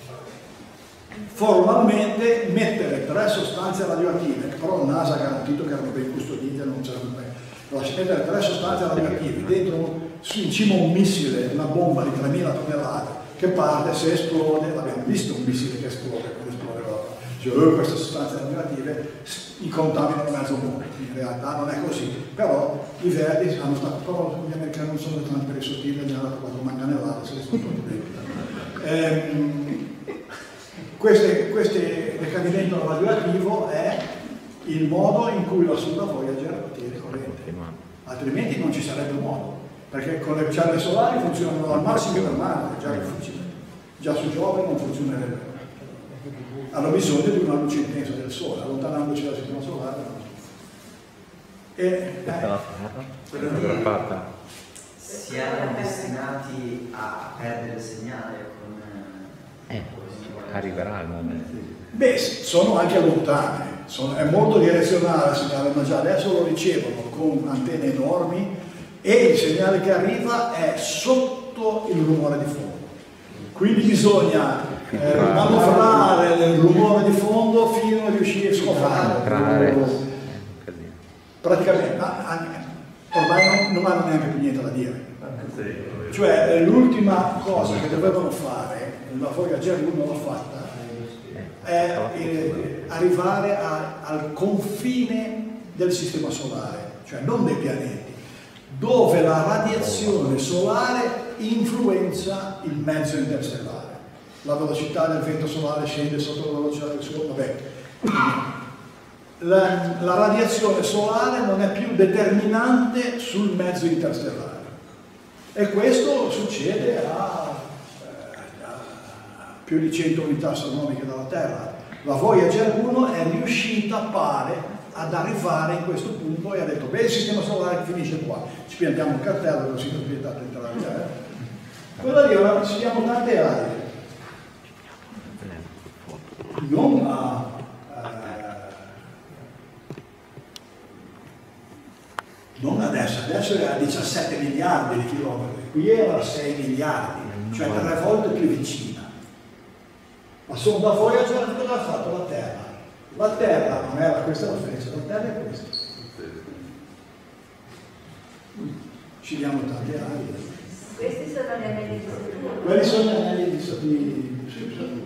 Formalmente mettere 3 sostanze radioattive, che però NASA ha garantito che erano ben custodite, non c'erano mettere 3 sostanze radioattive dentro in cima a un missile, una bomba di 3000 tonnellate che parte, se esplode, l'abbiamo visto un missile che esplode, quando esplode l'Europa, cioè, queste sostanze radioattive incontaminano mezzo mondo. In realtà non è così, però i verdi hanno stato, però gli americani non sono tanti per i sottili, gli hanno dato 4 manganellate, se ne sono tutti dentro. Questo decadimento radioattivo è il modo in cui la sonda Voyager ottiene corrente, altrimenti non ci sarebbe modo, perché con le celle solari funzionano al massimo per Marte, già difficile, già su Giove non funzionerebbe, hanno bisogno di una luce intensa del Sole, allontanandoci dal sistema solare. Si erano destinati a perdere il segnale con... arriverà il momento. Beh, sono anche lontane, è molto direzionale il segnale, ma già adesso lo ricevono con antenne enormi e il segnale che arriva è sotto il rumore di fondo. Quindi bisogna manovrare il rumore di fondo fino a riuscire a scovare. Praticamente, ormai non hanno neanche più niente da dire. Cioè, l'ultima cosa che dovevano fare, la Voyager 1 l'ha fatta, è arrivare al confine del sistema solare, cioè non dei pianeti, dove la radiazione solare influenza il mezzo interstellare. La velocità del vento solare scende sotto la velocità del Sole, vabbè. La radiazione solare non è più determinante sul mezzo interstellare e questo succede a più di 100 unità astronomiche dalla Terra. La Voyager 1 è riuscita, pare, ad arrivare in questo punto e ha detto: beh, il sistema solare finisce qua, ci piantiamo un cartello così non vietate entrare. Quella lì ora siamo tante aree, non adesso è a 17 miliardi di chilometri, qui era a 6 miliardi, cioè 3 volte più vicina. La sonda Voyager cosa ha fatto la Terra? La Terra non era questa la freccia, la Terra è questa. Ci diamo tante aree. Questi sono gli anelli di Saturno. Quelli sono gli anelli di Saturno.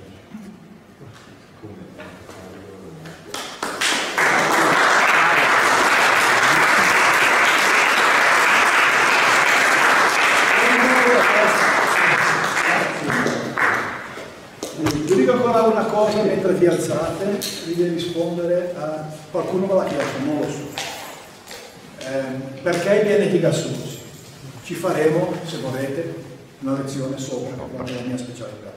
Vi dico ancora una cosa mentre vi alzate, vi devo rispondere a qualcuno me l'ha chiesto, non lo so. Perché i pianeti gassosi? Ci faremo, se volete, una lezione sopra, che è la mia specialità.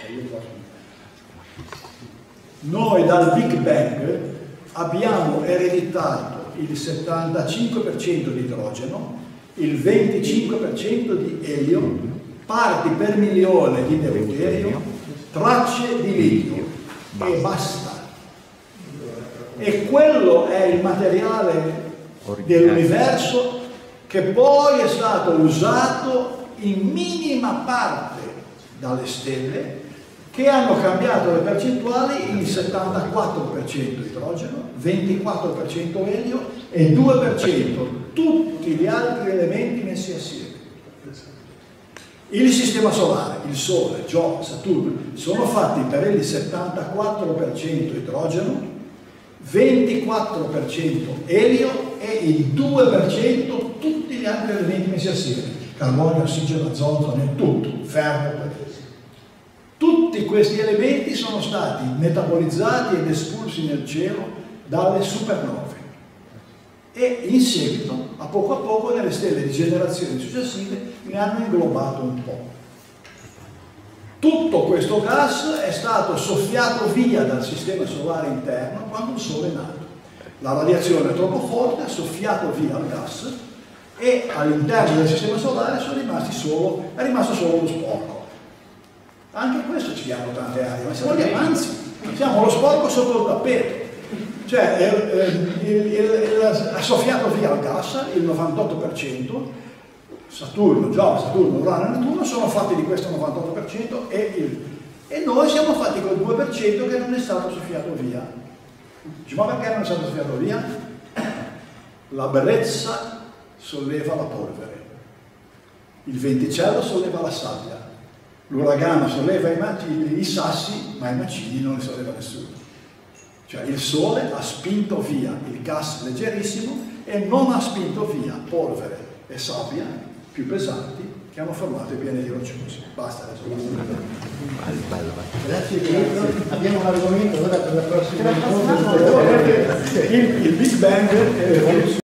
Noi dal Big Bang abbiamo ereditato il 75% di idrogeno, il 25% di elio, parti per milione di deuterio, tracce di litio e basta. E quello è il materiale dell'universo che poi è stato usato in minima parte dalle stelle, che hanno cambiato le percentuali in 74% idrogeno, 24% elio e 2% tutti gli altri elementi messi assieme. Il sistema solare, il Sole, Giove, Saturno, sono fatti per il 74% idrogeno, 24% elio e il 2% tutti gli altri elementi messi assieme, carbonio, ossigeno, azoto, tutto, ferro. Tutti questi elementi sono stati metabolizzati ed espulsi nel cielo dalle supernove e in seguito, a poco, nelle stelle di generazioni successive ne hanno inglobato un po'. Tutto questo gas è stato soffiato via dal sistema solare interno quando il Sole è nato. La radiazione è troppo forte, ha soffiato via il gas e all'interno del sistema solare è rimasto solo lo sporco. Anche questo ci diamo tante aree, ma se vogliamo, anzi, siamo lo sporco sotto il tappeto. Cioè, ha soffiato via il gas, il 98%, Saturno, Urano e Nettuno sono fatti di questo 98% e noi siamo fatti col 2% che non è stato soffiato via. Ma perché non è stato soffiato via? La bellezza solleva la polvere, il venticello solleva la sabbia, l'uragano solleva i sassi, ma i macigni non li solleva nessuno. Cioè il Sole ha spinto via il gas leggerissimo e non ha spinto via polvere e sabbia più pesanti che hanno formato i pianeti rocciosi. Basta adesso. Grazie Pietro. Abbiamo un argomento ora per la prossima. Il Big Bang